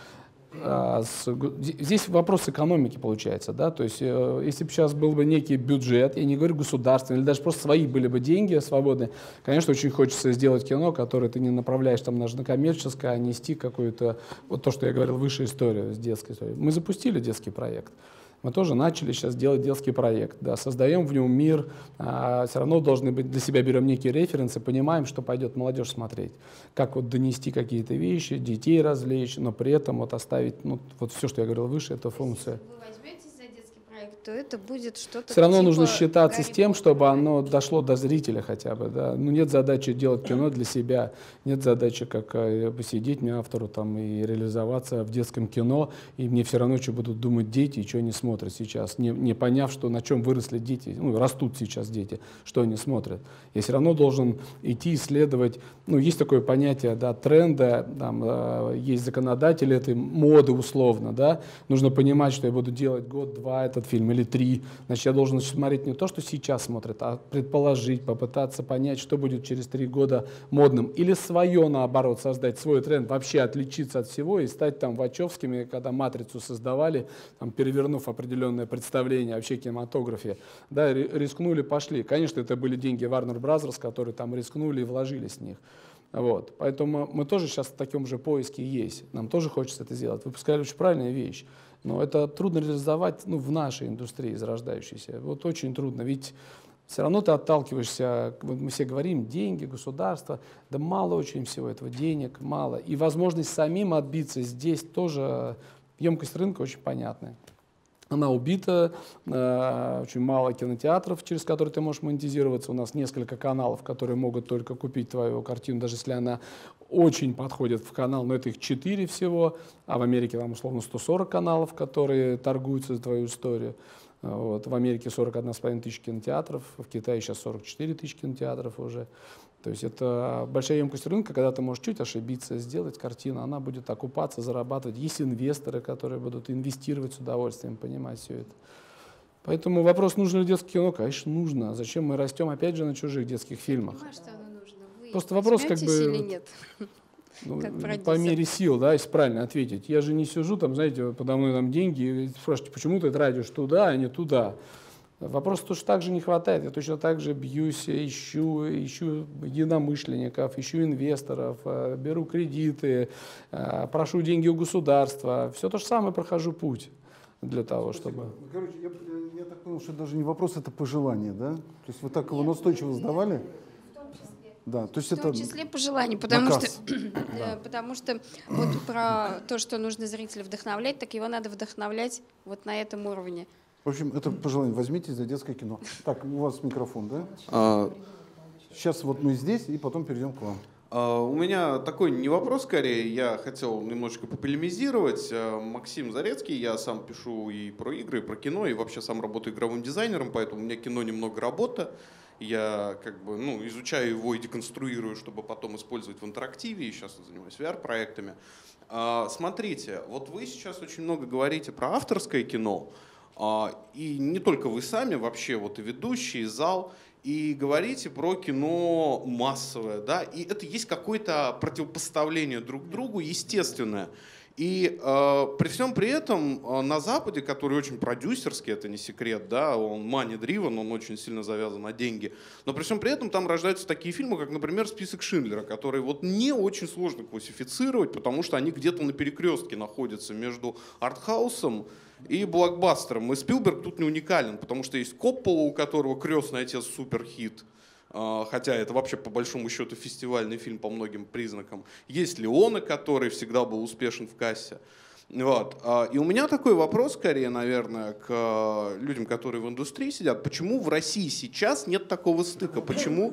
здесь вопрос экономики получается, да, то есть если бы сейчас был бы некий бюджет, я не говорю государственный, или даже просто свои были бы деньги свободные, конечно, очень хочется сделать кино, которое ты не направляешь там на коммерческое, а нести какую-то, вот то, что я говорил, высшую историю, с детской историей. Мы запустили детский проект. Мы тоже начали сейчас делать детский проект, да, создаем в нем мир, все равно должны быть, для себя берем некие референсы, понимаем, что пойдет молодежь смотреть, как вот донести какие-то вещи, детей развлечь, но при этом вот оставить, ну, вот все, что я говорил выше, это функция. Если вы возьметесь за детский проект, то это будет что-то Все равно типа нужно считаться с Гарри тем, Поттера. чтобы оно дошло до зрителя хотя бы, да. Ну, нет задачи делать кино для себя, нет задачи как посидеть мне автору там и реализоваться в детском кино, и мне все равно, что будут думать дети и что они смотрят сейчас, не поняв, что на чем выросли дети, ну, растут сейчас дети, что они смотрят. Я все равно должен идти исследовать, ну, есть такое понятие, да, тренда, там, есть законодатели этой моды условно, да, нужно понимать, что я буду делать год-два этот фильм или 3, значит, я должен смотреть не то, что сейчас смотрят, а предположить, попытаться понять, что будет через 3 года модным, или свое, наоборот, создать свой тренд, вообще отличиться от всего и стать там Вачовскими, когда «Матрицу» создавали, там, перевернув определенное представление вообще кинематографе, да, рискнули, пошли. Конечно, это были деньги Warner Brothers, которые там рискнули и вложились в них. Вот. Поэтому мы тоже сейчас в таком же поиске есть. Нам тоже хочется это сделать. Вы сказали очень правильную вещь. Но это трудно реализовать, ну, в нашей индустрии зарождающейся. Вот очень трудно. Ведь все равно ты отталкиваешься, вот мы все говорим, деньги, государство, да мало очень всего этого, денег мало. И возможность самим отбиться здесь тоже, емкость рынка очень понятная. Она убита, очень мало кинотеатров, через которые ты можешь монетизироваться. У нас несколько каналов, которые могут только купить твою картину, даже если она очень подходит в канал, но это их 4 всего, а в Америке там условно 140 каналов, которые торгуются за твою историю. Вот. В Америке 41,5 тысячи кинотеатров, в Китае сейчас 44 тысячи кинотеатров уже. То есть это большая емкость рынка, когда ты можешь чуть ошибиться, сделать картину, она будет окупаться, зарабатывать. Есть инвесторы, которые будут инвестировать с удовольствием, понимать все это. Поэтому вопрос, нужно ли детское кино? Конечно, нужно. Зачем мы растем, опять же, на чужих детских фильмах? Я понимаю, что оно нужно. Вы Просто вопрос как возьметесь бы... или нет? Ну, Как по продюсер. мере сил, да, если правильно ответить. Я же не сижу там, знаете, подо мной там деньги, и спрашиваете, почему ты тратишь туда, а не туда. Вопрос точно так же не хватает. Я точно так же бьюсь, ищу единомышленников, ищу инвесторов, беру кредиты, прошу деньги у государства. Все то же самое прохожу путь для того, чтобы... Короче, я так понял, что даже не вопрос, это пожелание, да? То есть вы так его настойчиво задавали? Да, то есть В том это числе пожеланий, потому наказ. что, потому что вот про то, что нужно зрителя вдохновлять, так его надо вдохновлять вот на этом уровне. В общем, это пожелание. Возьмитесь за детское кино. Так, у вас микрофон, да? Сейчас вот мы здесь, и потом перейдем к вам. У меня такой не вопрос, скорее, я хотел немножечко пополемизировать. Максим Зарецкий, я сам пишу и про игры, и про кино, и вообще сам работаю игровым дизайнером, поэтому у меня кино немного работа. Я как бы, ну, изучаю его и деконструирую, чтобы потом использовать в интерактиве, и сейчас я занимаюсь VR-проектами. Смотрите, вот вы сейчас очень много говорите про авторское кино, и не только вы сами, вообще вот и ведущий, и зал, и говорите про кино массовое, да, и это есть какое-то противопоставление друг другу естественное. И при всем при этом на Западе, который очень продюсерский, это не секрет, да, он money-driven, он очень сильно завязан на деньги, но при всем при этом там рождаются такие фильмы, как, например, «Список Шиндлера», которые вот не очень сложно классифицировать, потому что они где-то на перекрестке находятся между артхаусом и блокбастером. И Спилберг тут не уникален, потому что есть Коппола, у которого «Крестный отец» суперхит, хотя это вообще по большому счету фестивальный фильм по многим признакам. Есть Леоне, который всегда был успешен в кассе. Вот. И у меня такой вопрос, скорее, наверное, к людям, которые в индустрии сидят. Почему в России сейчас нет такого стыка? Почему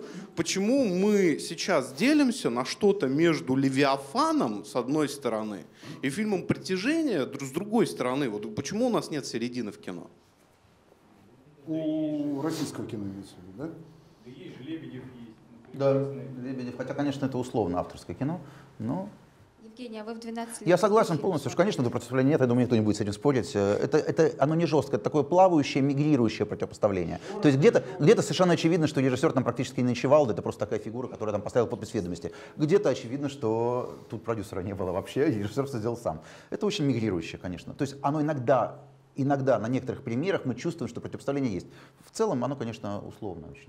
мы сейчас делимся на что-то между «Левиафаном» с одной стороны и фильмом «Притяжение» с другой стороны? Вот почему у нас нет середины в кино? У российского кино имеется в виду, да? Да, Лебедев, хотя, конечно, это условно авторское кино, но... Евгений, а вы в 12 лет... Я согласен полностью, что, конечно, до противопоставления нет, я думаю, никто не будет с этим спорить. Оно не жесткое, это такое плавающее, мигрирующее противопоставление. То есть где-то совершенно очевидно, что режиссер там практически не ночевал, это просто такая фигура, которая там поставила подпись ведомости. Где-то очевидно, что тут продюсера не было вообще, и режиссер все сделал сам. Это очень мигрирующее, конечно. То есть оно иногда на некоторых примерах мы чувствуем, что противопоставление есть. В целом оно, конечно, условно очень.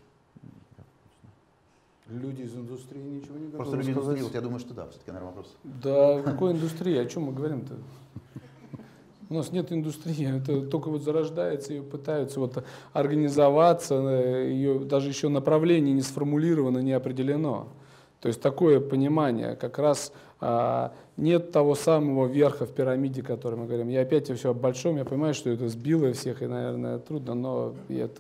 Люди из индустрии ничего не готовы Просто люди сказать. индустрии, вот я думаю, что да, все-таки, наверное, вопрос. Да, какой индустрии? О чем мы говорим-то? У нас нет индустрии, это только вот зарождается, ее пытаются вот организоваться, ее даже еще направление не сформулировано, не определено. То есть такое понимание, как раз нет того самого верха в пирамиде, о котором мы говорим. Я опять все об большом, я понимаю, что это сбило всех, и, наверное, трудно, но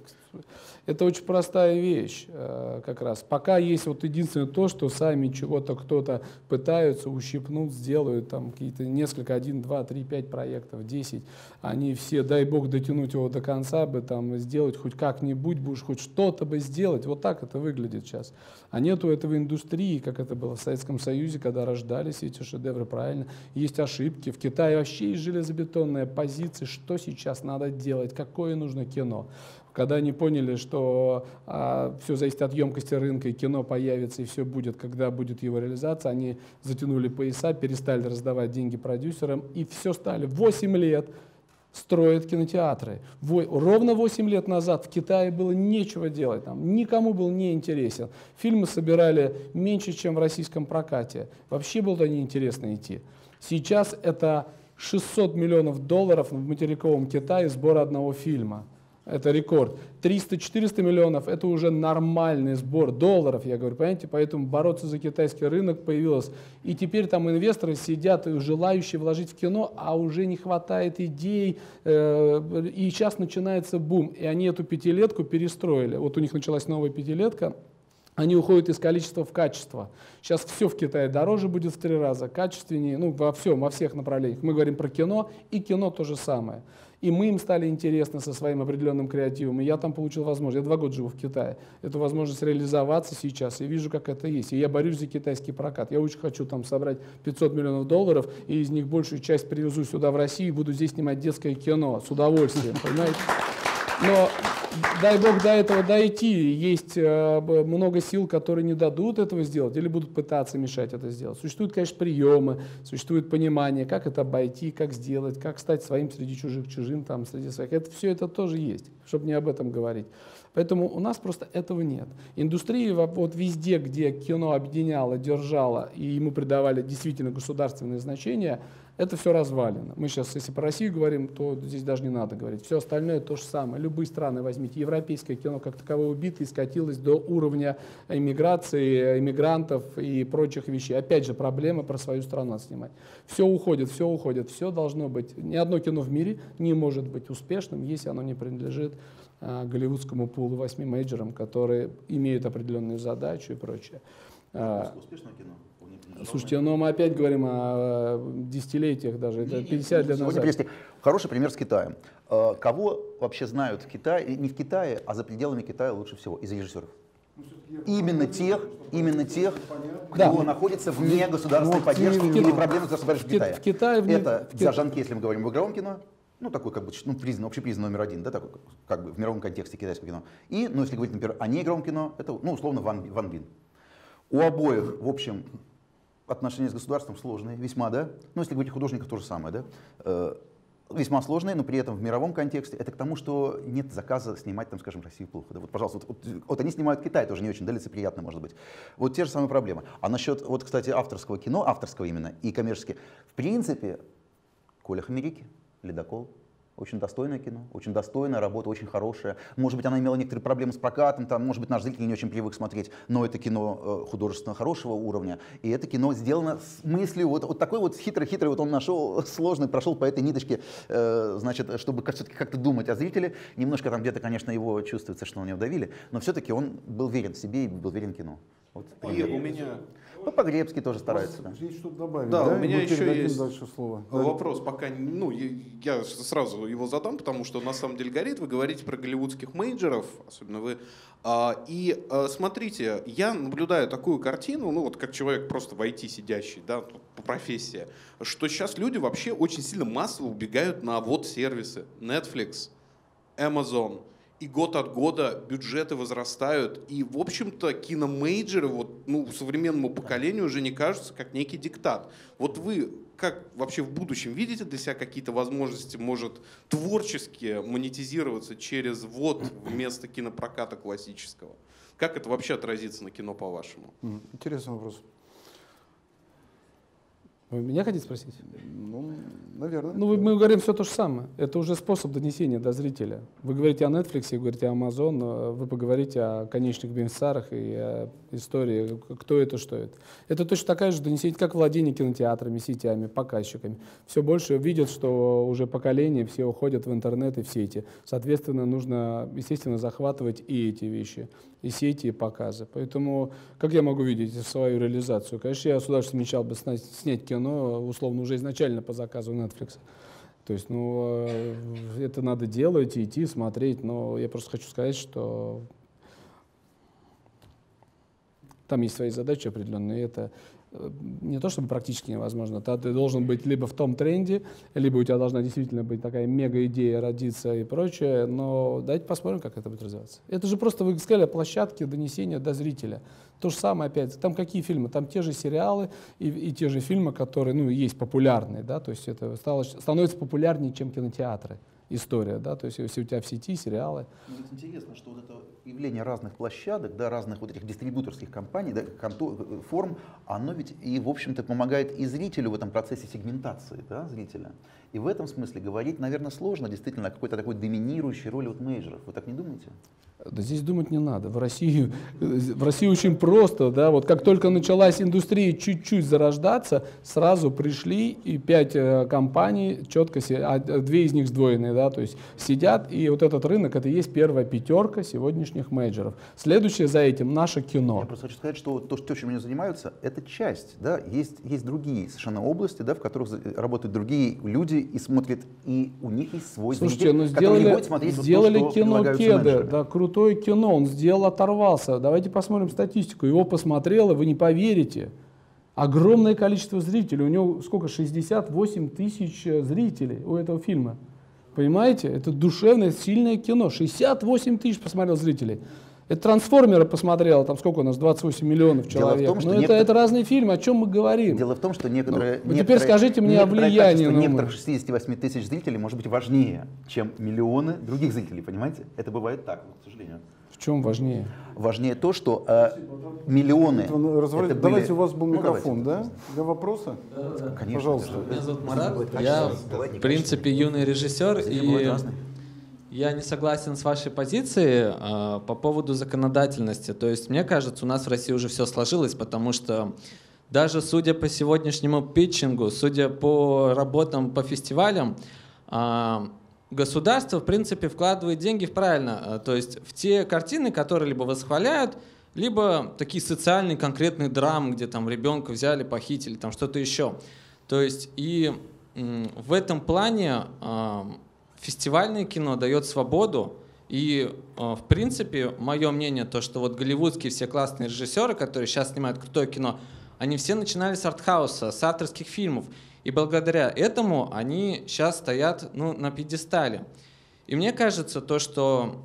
это очень простая вещь как раз. Пока есть вот единственное то, что сами чего-то кто-то пытаются, ущипнут, сделают там какие-то несколько, 1, 2, 3, 5 проектов, 10. Они все, дай бог, дотянуть его до конца бы, там, сделать хоть как-нибудь, будешь хоть что-то бы сделать. Вот так это выглядит сейчас. А нету этого индустрии, как это было в Советском Союзе, когда рождались эти шедевры, правильно. Есть ошибки. В Китае вообще есть железобетонная позиция, что сейчас надо делать, какое нужно кино. Когда они поняли, что все зависит от емкости рынка, и кино появится, и все будет, когда будет его реализация, они затянули пояса, перестали раздавать деньги продюсерам, и все стали. 8 лет строят кинотеатры. Ровно 8 лет назад в Китае было нечего делать, там, никому был не интересен. Фильмы собирали меньше, чем в российском прокате. Вообще было туда неинтересно идти. Сейчас это $600 миллионов в материковом Китае сбор одного фильма. Это рекорд. 300-400 миллионов – это уже нормальный сбор долларов, я говорю, понимаете? Поэтому бороться за китайский рынок появилось. И теперь там инвесторы сидят, желающие вложить в кино, а уже не хватает идей. И сейчас начинается бум. И они эту пятилетку перестроили. Вот у них началась новая пятилетка. Они уходят из количества в качество. Сейчас все в Китае дороже будет в 3 раза, качественнее, ну, во всех направлениях. Мы говорим про кино, и кино то же самое. И мы им стали интересны со своим определенным креативом. И я там получил возможность. Я 2 года живу в Китае. Эту возможность реализоваться сейчас. И вижу, как это есть. И я борюсь за китайский прокат. Я очень хочу там собрать $500 миллионов, и из них большую часть привезу сюда в Россию и буду здесь снимать детское кино с удовольствием. Понимаете? Но дай бог до этого дойти. Есть много сил, которые не дадут этого сделать или будут пытаться мешать это сделать. Существуют, конечно, приемы, существует понимание, как это обойти, как сделать, как стать своим среди чужих, чужим там среди своих. Все это тоже есть, чтобы не об этом говорить. Поэтому у нас просто этого нет. Индустрия вот везде, где кино объединяло, держало и ему придавали действительно государственное значение, это все развалено. Мы сейчас, если про Россию говорим, то здесь даже не надо говорить. Все остальное то же самое. Любые страны возьмите. Европейское кино как таковое убито и скатилось до уровня иммиграции, иммигрантов и прочих вещей. Опять же, проблема про свою страну надо снимать. Все уходит, все должно быть. Ни одно кино в мире не может быть успешным, если оно не принадлежит голливудскому пулу 8 мейджорам, которые имеют определенную задачу и прочее. Успешное кино. Слушайте, но мы опять говорим о десятилетиях даже, это 50 лет назад. Хороший пример с Китаем. Кого вообще знают в Китае, не в Китае, а за пределами Китая лучше всего из режиссеров? Именно тех, кто находится вне государственной поддержки или проблемы государственной поддержки в Китае. Это зажанки, если мы говорим об игровом кино, ну такой как бы общепризнанный номер 1, да, такой, как бы в мировом контексте китайского кино. И, ну если говорить, например, о неигровом кино, это, ну условно, Ван Бин. У обоих, в общем, отношения с государством сложные, весьма, да? Ну, если говорить о художниках, то же самое, да? Весьма сложные, но при этом в мировом контексте это к тому, что нет заказа снимать, там, скажем, Россию плохо. Да? Вот, пожалуйста, вот они снимают Китай, тоже не очень, да, лицеприятно, может быть. Вот те же самые проблемы. А насчет, вот, кстати, авторского кино, авторского именно, и коммерческого, в принципе, Коля Хомерики, «Ледокол». Очень достойное кино, очень достойная работа, очень хорошая. Может быть, она имела некоторые проблемы с прокатом, там, может быть, наш зритель не очень привык смотреть, но это кино художественно хорошего уровня. И это кино сделано с мыслью, вот такой вот хитрый, вот он нашел сложный, прошел по этой ниточке, значит, чтобы все-таки как-то думать о зрителе. Немножко там где-то, конечно, его чувствуется, что на него давили, но все-таки он был верен себе и был верен кину. Вот, и у меня... Ну, Погребский тоже старается. Да. Есть что-то добавить, Да, да? у меня Мы еще передадим есть дальше слово. вопрос, пока, ну, я сразу его задам, потому что на самом деле горит, вы говорите про голливудских мейджеров, особенно вы, смотрите, я наблюдаю такую картину, ну, вот как человек просто в IT сидящий, да, по профессии, что сейчас люди вообще очень сильно массово убегают на сервисы, Netflix, Amazon. И год от года бюджеты возрастают. И, в общем-то, киномейджеры современному поколению уже не кажутся как некий диктат. Вот вы как вообще в будущем видите для себя какие-то возможности, может, творчески монетизироваться через вместо кинопроката классического? Как это вообще отразится на кино, по-вашему? Интересный вопрос. Вы меня хотите спросить? Ну, наверное. Ну, мы говорим все то же самое. Это уже способ донесения до зрителя. Вы говорите о Netflix, вы говорите о Amazon, вы поговорите о конечных бенефициарах и о истории, кто это, что это. Это точно такая же донесение, как владение кинотеатрами, сетями, показчиками. Все больше видят, что уже поколения все уходят в интернет и в сети. Соответственно, нужно, естественно, захватывать и эти вещи, и сети, и показы. Поэтому, как я могу видеть свою реализацию? Конечно, я с удовольствием мечтал бы снять кино, условно, уже изначально по заказу Netflix. То есть, это надо делать, идти, смотреть, но я просто хочу сказать, что там есть свои задачи определенные, и это не то чтобы практически невозможно, ты должен быть либо в том тренде, либо у тебя должна действительно быть такая мега-идея родиться и прочее, но давайте посмотрим, как это будет развиваться. Это же просто, вы сказали, площадки донесения до зрителя. То же самое опять, там какие фильмы? Там те же сериалы и те же фильмы, которые, есть популярные, да, то есть это становится популярнее, чем кинотеатры. История, да, то есть если у тебя в сети сериалы. Ну, ведь интересно, что вот это явление разных площадок, да, разных вот этих дистрибьюторских компаний, да, форм, оно ведь и, в общем-то, помогает и зрителю в этом процессе сегментации, да, зрителя. И в этом смысле говорить, наверное, сложно действительно о какой-то такой доминирующей роли мейджеров. Вы так не думаете? Да здесь думать не надо. В России очень просто, да, вот как только началась индустрия чуть-чуть зарождаться, сразу пришли и 5 компаний четко, 2 из них сдвоенные, да, то есть сидят, и вот этот рынок, это и есть первая 5 сегодняшних мейджеров. Следующее за этим наше кино. Я просто хочу сказать, что то, чем они занимаются, это часть, да, есть другие совершенно области, да, в которых работают другие люди и смотрят, и у них есть свой зритель, который не будет смотреть сделали вот то, что кино предлагаются Кеды, да, крутое кино, он сделал, оторвался. Давайте посмотрим статистику. Его посмотрело, вы не поверите. Огромное количество зрителей. У него сколько? 68 тысяч зрителей у этого фильма. Понимаете? Это душевное, сильное кино. 68 тысяч посмотрел зрителей. Это «Трансформеры» посмотрело, там сколько у нас, 28 миллионов человек. Но это разные фильмы, о чем мы говорим. Дело в том, что теперь скажите мне о влиянии. Некоторых 68 тысяч зрителей может быть важнее, чем миллионы других зрителей, понимаете? Это бывает так, к сожалению. В чем важнее? Важнее то, что миллионы... Давайте, у вас был микрофон, да? Для вопроса? Да. Конечно. Пожалуйста. Меня зовут Марат, я, в принципе, юный режиссер, и я не согласен с вашей позицией по поводу законодательности. То есть, мне кажется, у нас в России уже все сложилось, потому что даже судя по сегодняшнему питчингу, судя по работам по фестивалям, государство, в принципе, вкладывает деньги правильно, то есть в те картины, которые либо восхваляют, либо такие социальные конкретные драмы, где там ребенка взяли, похитили, там что-то еще. То есть и в этом плане фестивальное кино дает свободу, и в принципе, мое мнение, то, что вот голливудские все классные режиссеры, которые сейчас снимают крутое кино, они все начинали с артхауса, с авторских фильмов. И благодаря этому они сейчас стоят на пьедестале. И мне кажется, то, что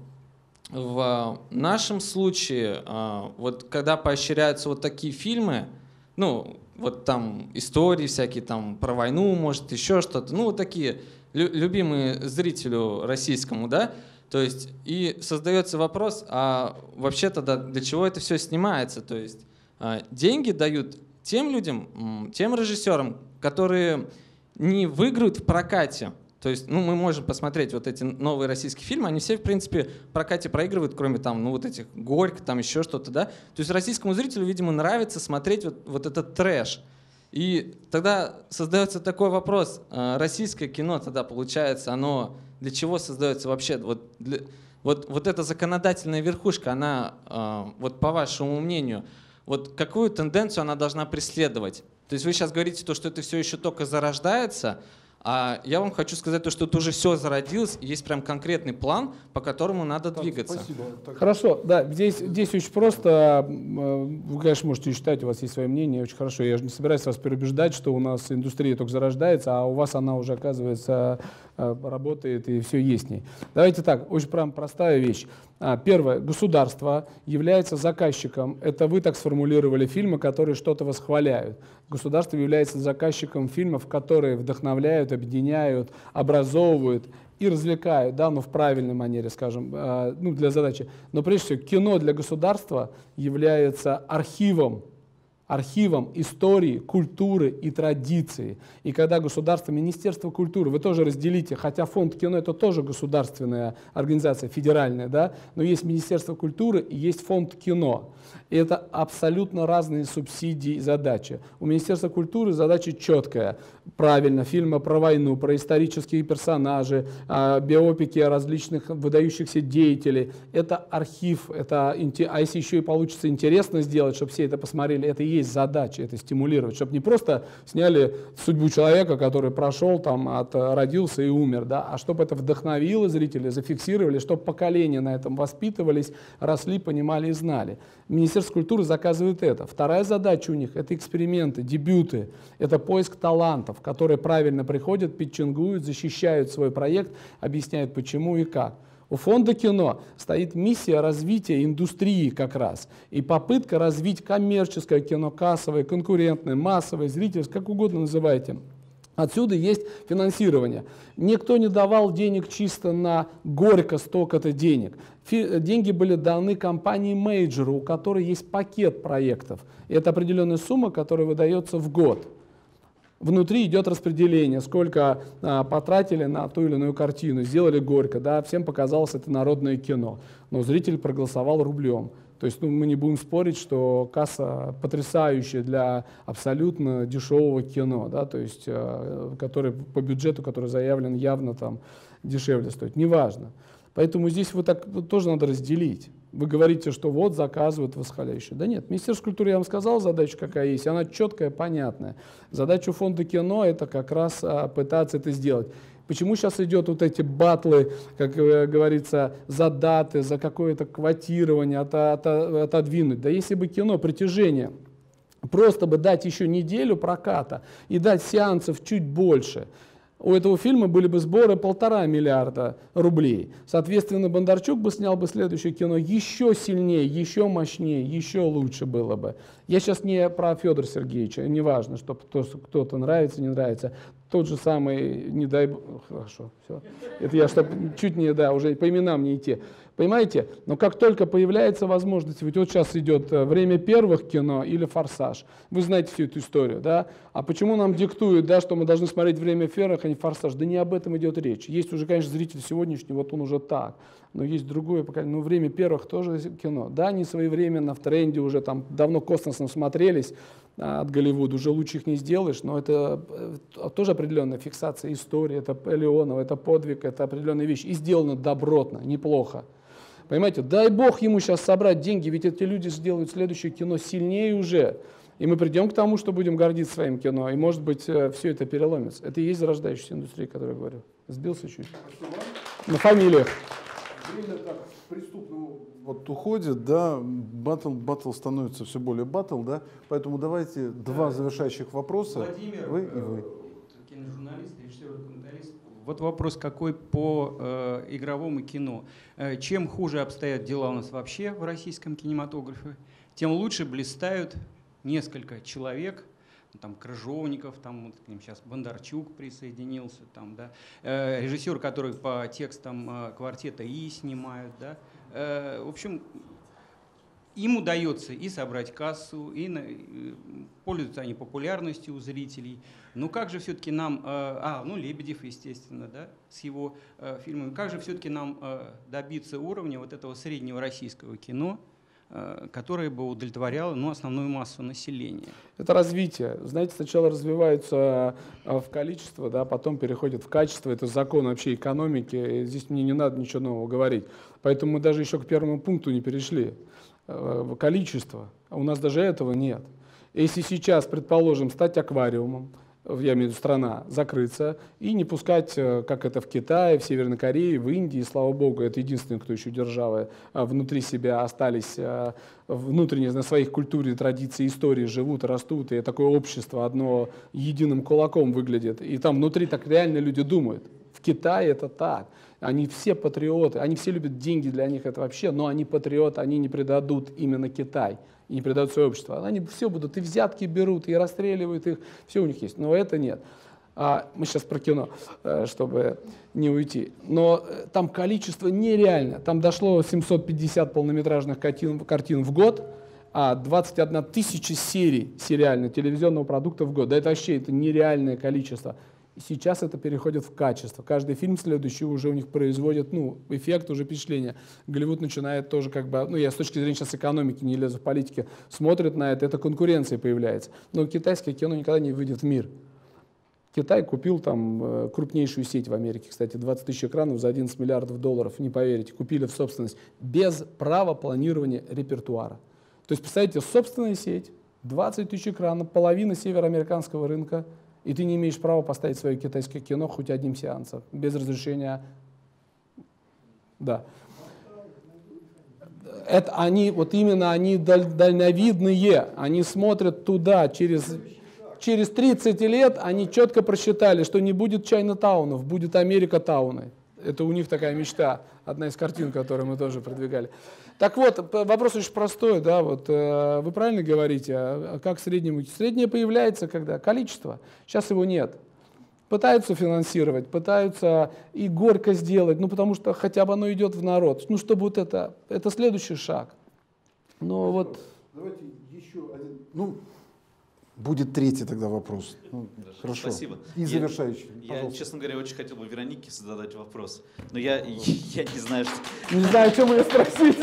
в нашем случае, вот когда поощряются вот такие фильмы, вот там истории всякие, там про войну, может, еще что-то, вот такие любимые зрителю российскому, да, то есть и создается вопрос, а вообще тогда для чего это все снимается? То есть деньги дают тем людям, тем режиссерам, которые не выиграют в прокате. То есть, мы можем посмотреть вот эти новые российские фильмы, они все, в принципе, в прокате проигрывают, кроме там, вот этих «Горько», там еще что-то, да. То есть российскому зрителю, видимо, нравится смотреть вот этот трэш. И тогда создается такой вопрос, российское кино тогда, получается, оно для чего создается вообще? Вот эта законодательная верхушка, она, вот по вашему мнению, Вот какую тенденцию она должна преследовать? То есть вы сейчас говорите, то, что это все еще только зарождается, а я вам хочу сказать, то, что это уже все зародилось, и есть прям конкретный план, по которому надо двигаться. Спасибо. Хорошо, да, здесь очень просто. Вы, конечно, можете считать, у вас есть свое мнение, очень хорошо. Я же не собираюсь вас переубеждать, что у нас индустрия только зарождается, а у вас она уже, оказывается, работает и все есть с ней. Давайте так, очень прям простая вещь. Первое, государство является заказчиком. Это вы так сформулировали фильмы, которые что-то восхваляют. Государство является заказчиком фильмов, которые вдохновляют, объединяют, образовывают и развлекают, да, ну в правильной манере, скажем, ну, для задачи. Но прежде всего, кино для государства является архивом истории, культуры и традиции. И когда государство, Министерство культуры, вы тоже разделите, хотя фонд кино это тоже государственная организация, федеральная, да, но есть Министерство культуры и есть фонд кино. И это абсолютно разные субсидии и задачи. У Министерства культуры задача четкая. Правильно, фильмы про войну, про исторические персонажи, биопики различных выдающихся деятелей. Это архив, а если еще и получится интересно сделать, чтобы все это посмотрели, это и есть задача, это стимулировать. Чтобы не просто сняли судьбу человека, который прошел, там, родился и умер, да, а чтобы это вдохновило зрителей, зафиксировали, чтобы поколения на этом воспитывались, росли, понимали и знали. Министерство культуры заказывает это. Вторая задача у них – это эксперименты, дебюты, это поиск талантов, которые правильно приходят, питчингуют, защищают свой проект, объясняют почему и как. У фонда кино стоит миссия развития индустрии как раз и попытка развить коммерческое кино, кассовое, конкурентное, массовое, зрительское, как угодно называйте. Отсюда есть финансирование. Никто не давал денег чисто на горько столько-то денег. Деньги были даны компании-мейджору, у которой есть пакет проектов. И это определенная сумма, которая выдается в год. Внутри идет распределение, сколько потратили на ту или иную картину, сделали горько, да, всем показалось это народное кино, но зритель проголосовал рублем. То есть мы не будем спорить, что касса потрясающая для абсолютно дешевого кино, да, то есть, который по бюджету, который заявлен, явно там дешевле стоит, неважно. Поэтому здесь тоже надо разделить. Вы говорите, что вот заказывают восхваляющие. Да нет, Министерство культуры, я вам сказал, задача какая есть, она четкая, понятная. Задача фонда кино – это как раз пытаться это сделать. Почему сейчас идет вот эти батлы, как говорится, за даты, за какое-то квотирование, отодвинуть? Да если бы кино, притяжение, просто бы дать еще неделю проката и дать сеансов чуть больше, у этого фильма были бы сборы 1,5 миллиарда рублей. Соответственно, Бондарчук бы снял бы следующее кино еще сильнее, еще мощнее, еще лучше было бы. Я сейчас не про Федора Сергеевича, неважно, что кто-то нравится, не нравится. Тот же самый, не дай бог, хорошо, все. Это я, чтобы чуть не, да, уже по именам не идти. Понимаете? Но как только появляется возможность, ведь вот сейчас идет «Время первых» кино или «Форсаж». Вы знаете всю эту историю, да? А почему нам диктуют, да, что мы должны смотреть «Время первых», а не «Форсаж»? Да не об этом идет речь. Есть уже, конечно, зритель сегодняшний, вот он уже так. Но есть другое поколение. Но «Время первых» тоже кино. Да, они своевременно в тренде уже там давно космосом смотрелись от Голливуда, уже лучше их не сделаешь, но это тоже определенная фиксация истории, это Леонов, это подвиг, это определенная вещь. И сделано добротно, неплохо. Понимаете, дай бог ему сейчас собрать деньги, ведь эти люди сделают следующее кино сильнее уже. И мы придем к тому, что будем гордиться своим кино, и может быть все это переломится. Это и есть зарождающаяся индустрия, о которой я говорю. Сбился чуть. На фамилиях. Время так преступно вот уходит, да, батл становится все более батл, да, поэтому давайте два завершающих вопроса. Владимир, вы и вы. Киножурналист, режиссер, документалист. Вот вопрос какой по игровому кино. Чем хуже обстоят дела у нас вообще в российском кинематографе, тем лучше блистают несколько человек, там Крыжовников, там вот к ним сейчас Бондарчук присоединился, там, да, режиссер, который по текстам «Квартета И» снимают, да. В общем, им удается и собрать кассу, и пользуются они популярностью у зрителей. Но как же все-таки нам, ну Лебедев, естественно, да, с его фильмами, как же все-таки нам добиться уровня вот этого среднего российского кино, которое бы удовлетворяло, ну, основную массу населения? Это развитие. Знаете, сначала развиваются в количество, да, потом переходят в качество. Это закон вообще экономики. Здесь мне не надо ничего нового говорить. Поэтому мы даже еще к первому пункту не перешли. количество. А у нас даже этого нет. Если сейчас, предположим, стать аквариумом, я имею в виду страна, закрыться и не пускать, как это в Китае, в Северной Корее, в Индии, слава богу, это единственные, кто еще державы внутри себя остались, внутренне на своих культуре, традиции, истории живут, растут, и такое общество одно единым кулаком выглядит, и там внутри так реально люди думают. В Китае это так. Они все патриоты, они все любят деньги, для них это вообще, но они патриоты, они не предадут именно Китай, и не предадут свое общество. Они все будут, и взятки берут, и расстреливают их, все у них есть, но это нет. Мы сейчас про кино, чтобы не уйти. Но там количество нереально, там дошло 750 полнометражных картин в год, 21 тысяча серий сериального телевизионного продукта в год. Да это вообще это нереальное количество. И сейчас это переходит в качество. Каждый фильм следующий уже у них производит, эффект, уже впечатление. Голливуд начинает тоже я с точки зрения сейчас экономики, не лезу в политику, смотрит на это конкуренция появляется. Но китайское кино никогда не выйдет в мир. Китай купил там крупнейшую сеть в Америке, кстати, 20 тысяч экранов за 11 миллиардов долларов, не поверите, купили в собственность, без права планирования репертуара. То есть, представьте, собственная сеть, 20 тысяч экранов, половина североамериканского рынка, и ты не имеешь права поставить свое китайское кино хоть одним сеансом, без разрешения. Да. Это они дальновидные, они смотрят туда, через 30 лет они четко просчитали, что не будет Чайна-таунов, будет Америка-тауны. Это у них такая мечта, одна из картин, которую мы тоже продвигали. Так вот, вопрос очень простой, да, вы правильно говорите, как среднему? Среднее появляется когда? Количество. Сейчас его нет. Пытаются финансировать, пытаются и горько сделать, потому что хотя бы оно идет в народ. Чтобы это следующий шаг. Давайте еще один. Будет третий тогда вопрос. Хорошо. Спасибо. И завершающий. Я, честно говоря, очень хотел бы Веронике задать вопрос. Но я не знаю, что... Не знаю, о чем ее спросить.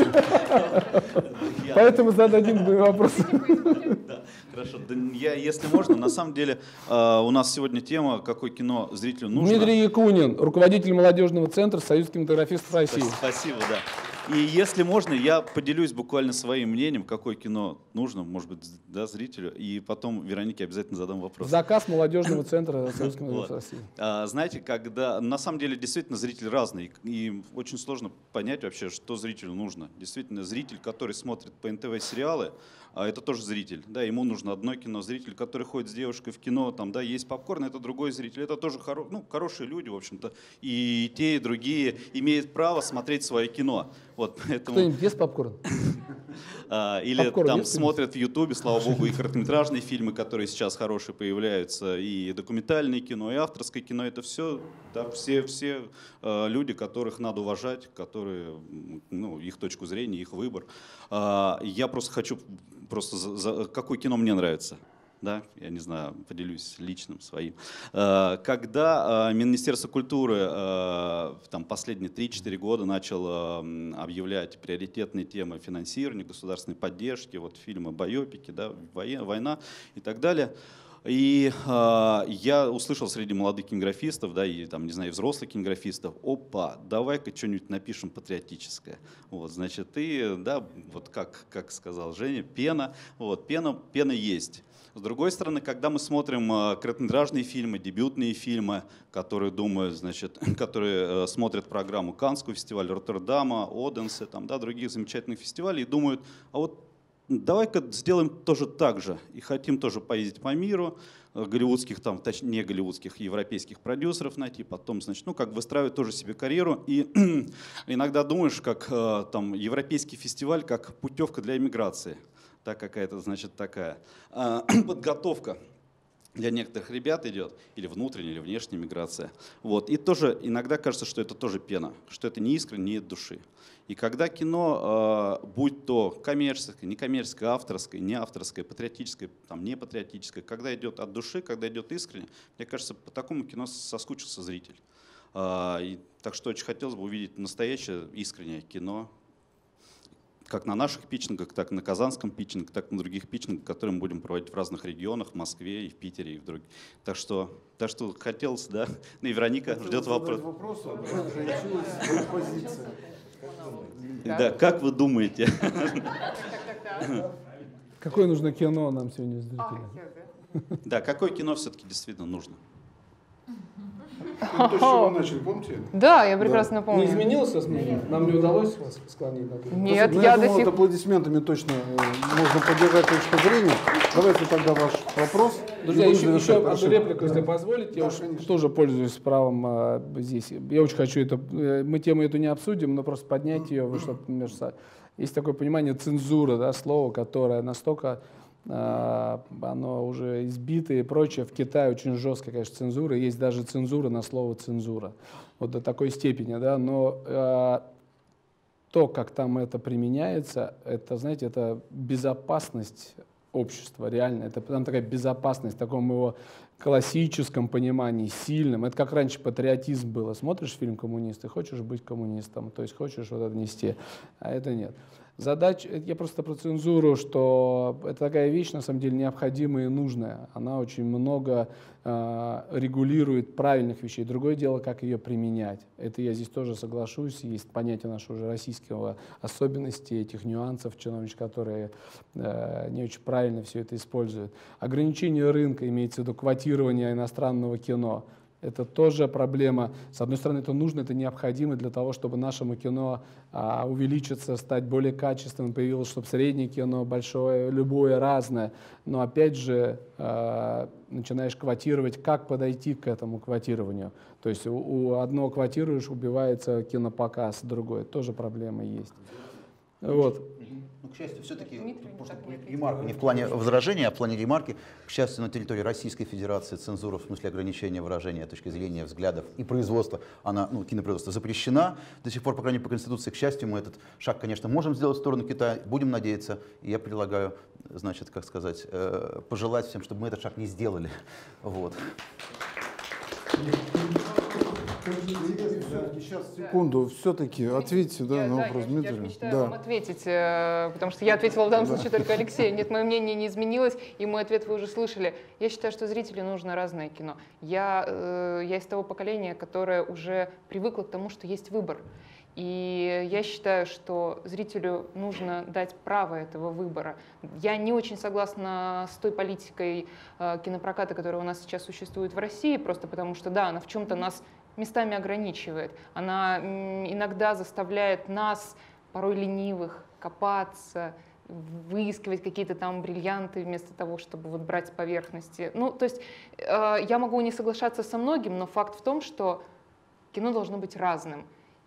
Поэтому зададим вопрос. Да, хорошо. Если можно, на самом деле у нас сегодня тема, какое кино зрителю нужно. Дмитрий Якунин, руководитель молодежного центра Союз кинематографистов России. Спасибо, да. И если можно, я поделюсь буквально своим мнением, какое кино нужно, может быть, зрителю, и потом Веронике обязательно задам вопрос. Заказ молодежного центра Союз кинематографистов России. Знаете, когда на самом деле действительно зритель разный, и очень сложно понять вообще, что зрителю нужно. Действительно, зритель, который смотрит по НТВ сериалы, это тоже зритель, да, ему нужно одно кино. Зритель, который ходит с девушкой в кино, там, да, есть попкорн, это другой зритель. Это тоже хорошие люди, в общем-то, и те, и другие имеют право смотреть свое кино. Поэтому... Кто-нибудь ест попкорн? Или попкорн там смотрят в Ютубе, слава богу, и короткометражные фильмы, которые сейчас хорошие появляются, и документальное кино, и авторское кино. Это все, да, все люди, которых надо уважать, которые, их точку зрения, их выбор. Я просто хочу, какое кино мне нравится. Да, я не знаю, поделюсь личным своим. Когда Министерство культуры последние 3-4 года начало объявлять приоритетные темы финансирования, государственной поддержки, фильмы, байопики, да, война и так далее, и я услышал среди молодых кинематографистов, да, и взрослых кинематографистов, давай-ка что-нибудь напишем патриотическое. Значит, как сказал Женя, пена есть. С другой стороны, когда мы смотрим короткометражные фильмы, дебютные фильмы, которые смотрят программу Каннского фестиваля, Роттердама, Оденсе, других замечательных фестивалей, и думают, давай-ка сделаем тоже так же. И хотим тоже поездить по миру, голливудских, точнее не голливудских, европейских продюсеров найти, потом, выстраивать тоже себе карьеру. И иногда думаешь, как европейский фестиваль, как путевка для эмиграции. Какая-то, такая подготовка для некоторых ребят идет, или внутренняя, или внешняя миграция. И тоже иногда кажется, что это тоже пена, что это не искренне, не от души. И когда кино, будь то коммерческое, некоммерческое, авторское, не авторское, патриотическое, не патриотическое, когда идет от души, когда идет искренне, мне кажется, по такому кино соскучился зритель. Так что очень хотелось бы увидеть настоящее искреннее кино, как на наших питчингах, так и на казанском питчинге, так и на других питчингах, которые мы будем проводить в разных регионах, в Москве, и в Питере, и в других. Так что хотелось, да. И Вероника ждет вопрос. Позиция. Да, как вы думаете? Какое нужно кино нам сегодня зрителям? Да, какое кино все-таки действительно нужно? То, с чего вы начали, помните? Да, я прекрасно помню. Не изменилось вас мнение? Нам не удалось вас склонить на то? Нет, Ну, я думаю, до сих... аплодисментами точно можно поддержать точку зрения. Давайте тогда ваш вопрос. Друзья, И еще будем завершать. одну Прошу. реплику, если позволите. Я уж тоже пользуюсь правом здесь. Я очень хочу это... Мы тему эту не обсудим, но просто поднять ее, чтобы между собой... Есть такое понимание цензура, да, слово, которое настолько... оно уже избито и прочее. В Китае очень жесткая, конечно, цензура. Есть даже цензура на слово «цензура». Вот до такой степени, да. Но то, как там это применяется, это, знаете, это безопасность общества, реально. Это там такая безопасность в таком его классическом понимании, сильном. Это как раньше патриотизм было. Смотришь фильм «Коммунисты», хочешь быть коммунистом, то есть хочешь вот это нести, а это нет. Задача, я просто про цензуру, что это такая вещь, на самом деле, необходимая и нужная. Она очень много регулирует правильных вещей. Другое дело, как ее применять. Это я здесь тоже соглашусь. Есть понятие нашего уже российского особенности, этих нюансов, которые не очень правильно все это используют. Ограничение рынка, имеется в виду квотирование иностранного кино. Это тоже проблема. С одной стороны, это нужно, это необходимо для того, чтобы нашему кино увеличиться, стать более качественным, появилось, чтобы среднее кино, большое, любое, разное. Но опять же, начинаешь квотировать, как подойти к этому квотированию. То есть у одного квотируешь, убивается кинопоказ, другое. Тоже проблема есть. Вот. Ну, к счастью, все-таки, ремарка не в плане возражения, а в плане ремарки, к счастью, на территории Российской Федерации цензура в смысле ограничения выражения, точки зрения, взглядов и производства, она, кинопроизводство запрещена до сих пор, по крайней мере, по Конституции. К счастью, мы этот шаг, конечно, можем сделать в сторону Китая, будем надеяться, и я предлагаю, значит, как сказать, пожелать всем, чтобы мы этот шаг не сделали. Вот. Сейчас, секунду, все-таки ответьте на вопрос Дмитрия. Я мечтаю вам ответить, потому что я ответила в данном случае только Алексею. Нет, мое мнение не изменилось, и мой ответ вы уже слышали. Я считаю, что зрителю нужно разное кино. Я из того поколения, которое уже привыкло к тому, что есть выбор. И я считаю, что зрителю нужно дать право этого выбора. Я не очень согласна с той политикой кинопроката, которая у нас сейчас существует в России, просто потому что, да, она в чем-то нас местами ограничивает. Она иногда заставляет нас, порой ленивых, копаться, выискивать какие-то там бриллианты вместо того, чтобы вот брать с поверхности. Ну, то есть я могу не соглашаться со многим, но факт в том, что кино должно быть разным.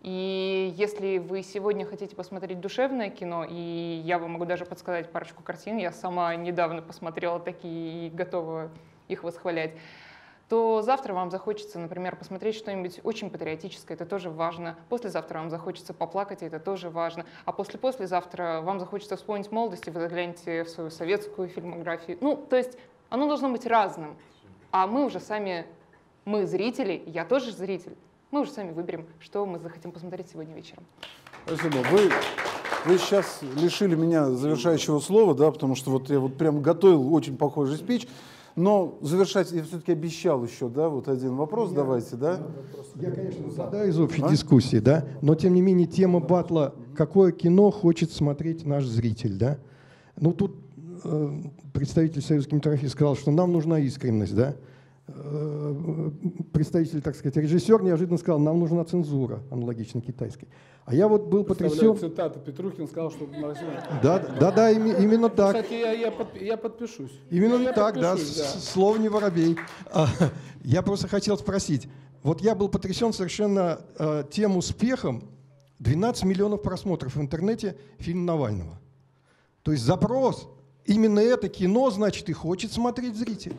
И если вы сегодня хотите посмотреть душевное кино, и я вам могу даже подсказать парочку картин, я сама недавно посмотрела такие и готова их восхвалять, то завтра вам захочется, например, посмотреть что-нибудь очень патриотическое, это тоже важно. Послезавтра вам захочется поплакать, это тоже важно. А послезавтра вам захочется вспомнить молодость, и вы заглянете в свою советскую фильмографию. Ну, то есть оно должно быть разным. А мы уже сами, мы зрители, я тоже зритель, мы уже сами выберем, что мы захотим посмотреть сегодня вечером. Спасибо. Вы сейчас лишили меня завершающего слова, да, потому что вот я вот прям готовил очень похожий спич. Но завершать я все-таки обещал еще, да, вот один вопрос давайте, да? Я, конечно, задаю из общей дискуссии, да, но тем не менее тема батла, какое кино хочет смотреть наш зритель, да? Ну тут представитель Союза кинематографии сказал, что нам нужна искренность, да? Представитель, так сказать, режиссер неожиданно сказал, нам нужна цензура, аналогично китайской. А я вот был потрясен... Цитата. Петрухин сказал, что... Да, именно так. Кстати, я подпишусь. Именно так, да, слово не воробей. Я просто хотел спросить. Вот я был потрясен совершенно тем успехом. 12 миллионов просмотров в интернете фильм Навального. То есть запрос, именно это кино, значит, и хочет смотреть зритель.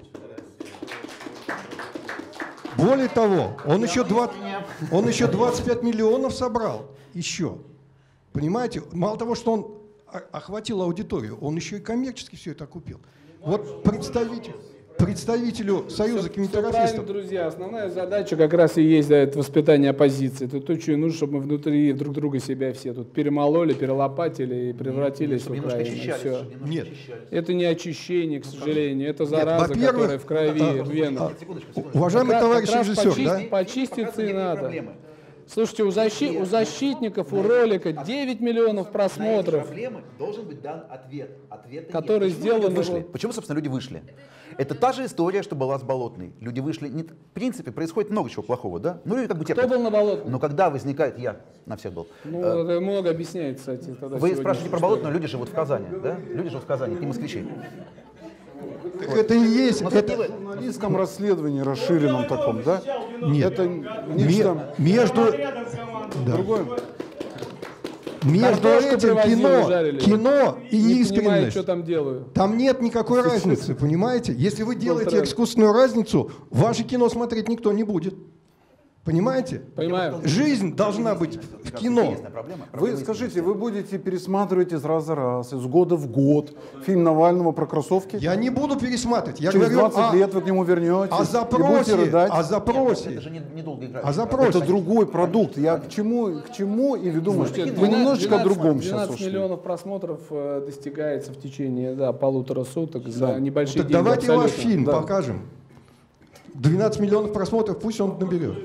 Более того, он еще 25 миллионов собрал. Еще. Понимаете? Мало того, что он охватил аудиторию, он еще и коммерчески все это купил. Вот представителю Союза кинематографистов. Друзья, основная задача как раз и есть это воспитание оппозиции. Это то, что и нужно, чтобы мы внутри друг друга себя все тут перемололи, перелопатили и превратились в Украину. Все. Нет. Это не очищение, к сожалению, это зараза, которая в крови, в венах. Уважаемый товарищ режиссер, да? Почиститься и надо. Слушайте, у защитников, у ролика 9 миллионов просмотров. На эти проблемы должен быть дан ответ. Который сделан... Почему, собственно, люди вышли? Это та же история, что была с Болотной. Люди вышли... В принципе, происходит много чего плохого, да? Ну, люди как бы терпят. Кто был на Болотной? Но когда возникает... Я на всех был. Ну, это много объясняет, кстати. Вы спрашиваете про Болотную, люди живут в Казани, да? Люди живут в Казани, не москвичи. Так это и есть. Это в журналистском расследовании расширенном таком, да? Нет. Это нечто... Между... Другое. Между этим кино и не искренность. понимаю, что там делаю. Там нет никакой разницы, понимаете? Если вы делаете искусственную разницу, ваше кино смотреть никто не будет. Понимаете? Понимаю. Жизнь должна быть в кино. Вы скажите, вы будете пересматривать из раза в раз, из года в год фильм Навального про кроссовки? Я не буду пересматривать. Я Через говорю 20 лет вы к нему вернетесь о запросе. рыдать. О запросе. Это же недолго играть. О запросе. Это другой продукт. Я к чему и веду, вы немножечко о другом сейчас 12 ушли. миллионов просмотров достигается в течение 1,5 суток за небольшие Так деньги. давайте абсолютно. ваш фильм покажем. 12 миллионов просмотров, пусть он наберет.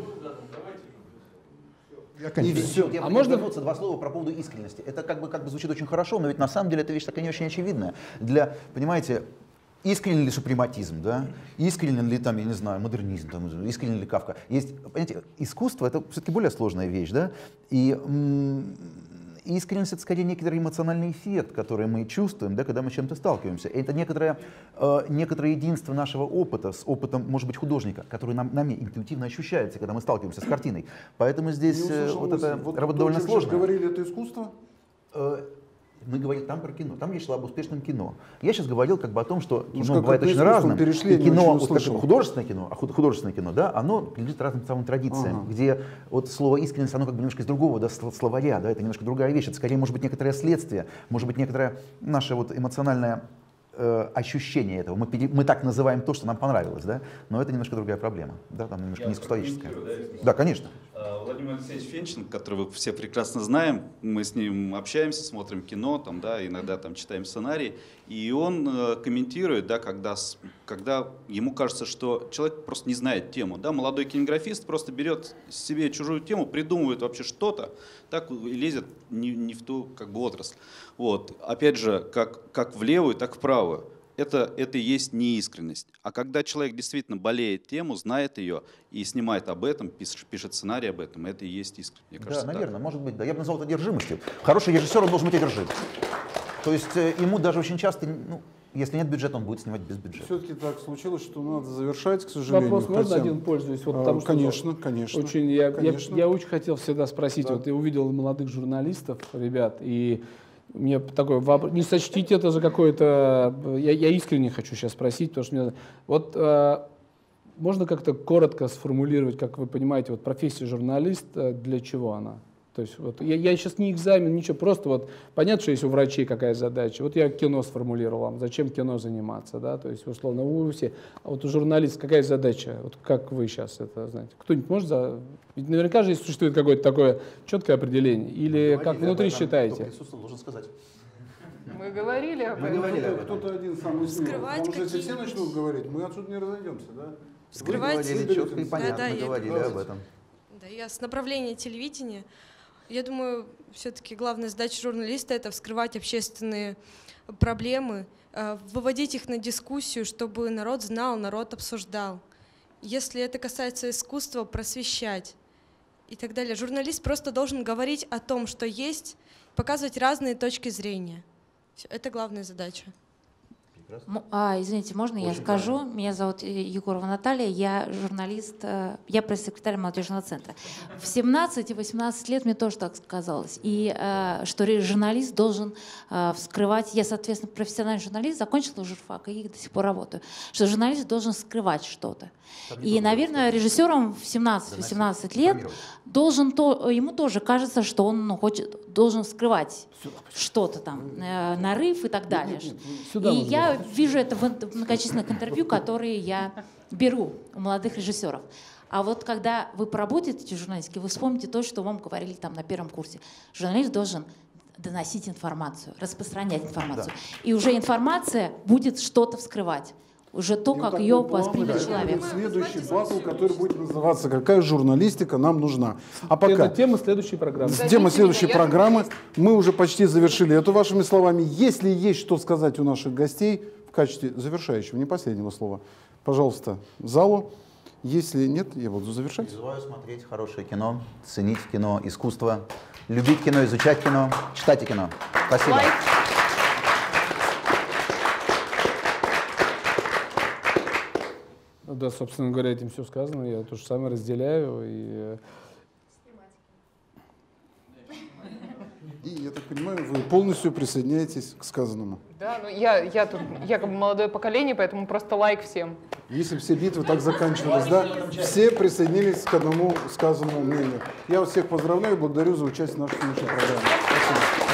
Я можно вернуться два слова про поводу искренности. Это как бы звучит очень хорошо, но ведь на самом деле это вещь такая не очень очевидная. Понимаете, искренен ли супрематизм, да? Искренен ли там, я не знаю, модернизм, там, искренен ли Кафка. Есть, понимаете, искусство — это все-таки более сложная вещь, да? И искренность — это скорее некоторый эмоциональный эффект, который мы чувствуем, да, когда мы с чем-то сталкиваемся. Это некоторое единство нашего опыта с опытом, может быть, художника, который нами интуитивно ощущается, когда мы сталкиваемся с картиной. Поэтому здесь вот эта работа довольно сложная. Вы говорили, это искусство? Мы говорили там про кино, там речь шла об успешном кино. Я сейчас говорил как бы о том, что кино как бывает очень разным. Перешли, и кино, вот как художественное кино, да, оно принадлежит разным самым традициям, где вот слово искренность, оно как бы немножко из другого, да, словаря, да, это немножко другая вещь, это скорее может быть некоторое следствие, может быть некоторое наше вот эмоциональное ощущение этого. Мы так называем то, что нам понравилось, да, но это немножко другая проблема, да, там немножко низкостоическая. Да, конечно. Владимир Алексеевич Фенчин, которого вы все прекрасно знаем, мы с ним общаемся, смотрим кино, там, да, иногда там читаем сценарий, и он комментирует, да, когда ему кажется, что человек просто не знает тему. Да, молодой кинематографист просто берет себе чужую тему, придумывает вообще что-то, так и лезет не в ту как бы отрасль. Вот. Опять же, как в левую, так и в правую. Это и есть неискренность. А когда человек действительно болеет тему, знает ее и снимает об этом, пишет сценарий об этом, это и есть искренность. Мне кажется, да, наверное, может быть, да. Я бы назвал это одержимостью. Хороший режиссер, он должен быть одержим. То есть ему даже очень часто, если нет бюджета, он будет снимать без бюджета. Все-таки так случилось, что надо завершать, к сожалению. Вопрос можно один пользуюсь? Вот потому, конечно. Очень, я очень хотел всегда спросить, да. Вот я увидел молодых журналистов, ребят, и мне такой вопрос, не сочтите это за какое-то, я искренне хочу сейчас спросить, потому что мне, вот можно как-то коротко сформулировать, как вы понимаете, вот профессия журналиста, для чего она? То есть вот, я сейчас не экзамен, ничего, просто вот понятно, что есть у врачей какая задача. Вот я кино сформулировал вам, зачем кино заниматься, да, то есть условно вы все. А вот у журналиста какая задача, вот как вы сейчас это знаете? Кто-нибудь может Ведь наверняка же существует какое-то такое четкое определение, или как внутри считаете? Должен сказать. Мы говорили об этом. Кто-то один самый скрывать потому что если все начнут говорить, мы отсюда не разойдемся, да? Скрывать. Вы говорили четко и понятно, мы говорили об этом. Да, я с направления телевидения. Я думаю, все-таки главная задача журналиста — это вскрывать общественные проблемы, выводить их на дискуссию, чтобы народ знал, народ обсуждал. Если это касается искусства, просвещать и так далее. Журналист просто должен говорить о том, что есть, показывать разные точки зрения. Это главная задача. Извините, можно я скажу? Меня зовут Егорова Наталья, я журналист, я пресс-секретарь молодежного центра. В 17 и 18 лет мне тоже так казалось. И что журналист должен вскрывать, я, соответственно, профессиональный журналист, закончила журфак и до сих пор работаю, что журналист должен скрывать что-то. И, наверное, режиссером в 17-18 лет ему тоже кажется, что он должен скрывать что-то там, нарыв и так далее. И я вижу это в многочисленных интервью, которые я беру у молодых режиссеров. А вот когда вы поработаете журналистики, вы вспомните то, что вам говорили там на первом курсе. Журналист должен доносить информацию, распространять информацию. Да. И уже информация будет что-то вскрывать. уже то, как ее воспримет человек. Следующий батл, который будет называться «Какая журналистика нам нужна?». А пока... Это тема следующей программы. Тема следующей программы. Мы уже почти завершили эту вашими словами. Если есть что сказать у наших гостей в качестве завершающего, не последнего слова, пожалуйста, залу. Если нет, я буду завершать. Призываю смотреть хорошее кино, ценить кино, искусство, любить кино, изучать кино, читайте кино. Спасибо. Да, собственно говоря, этим все сказано. Я то же самое разделяю. И, я так понимаю, вы полностью присоединяетесь к сказанному. Да, ну я тут якобы молодое поколение, поэтому просто лайк всем. Если все битвы так заканчивались, да, все присоединились к одному сказанному мнению. Я вас всех поздравляю и благодарю за участие в нашей сегодняшней программе. Спасибо.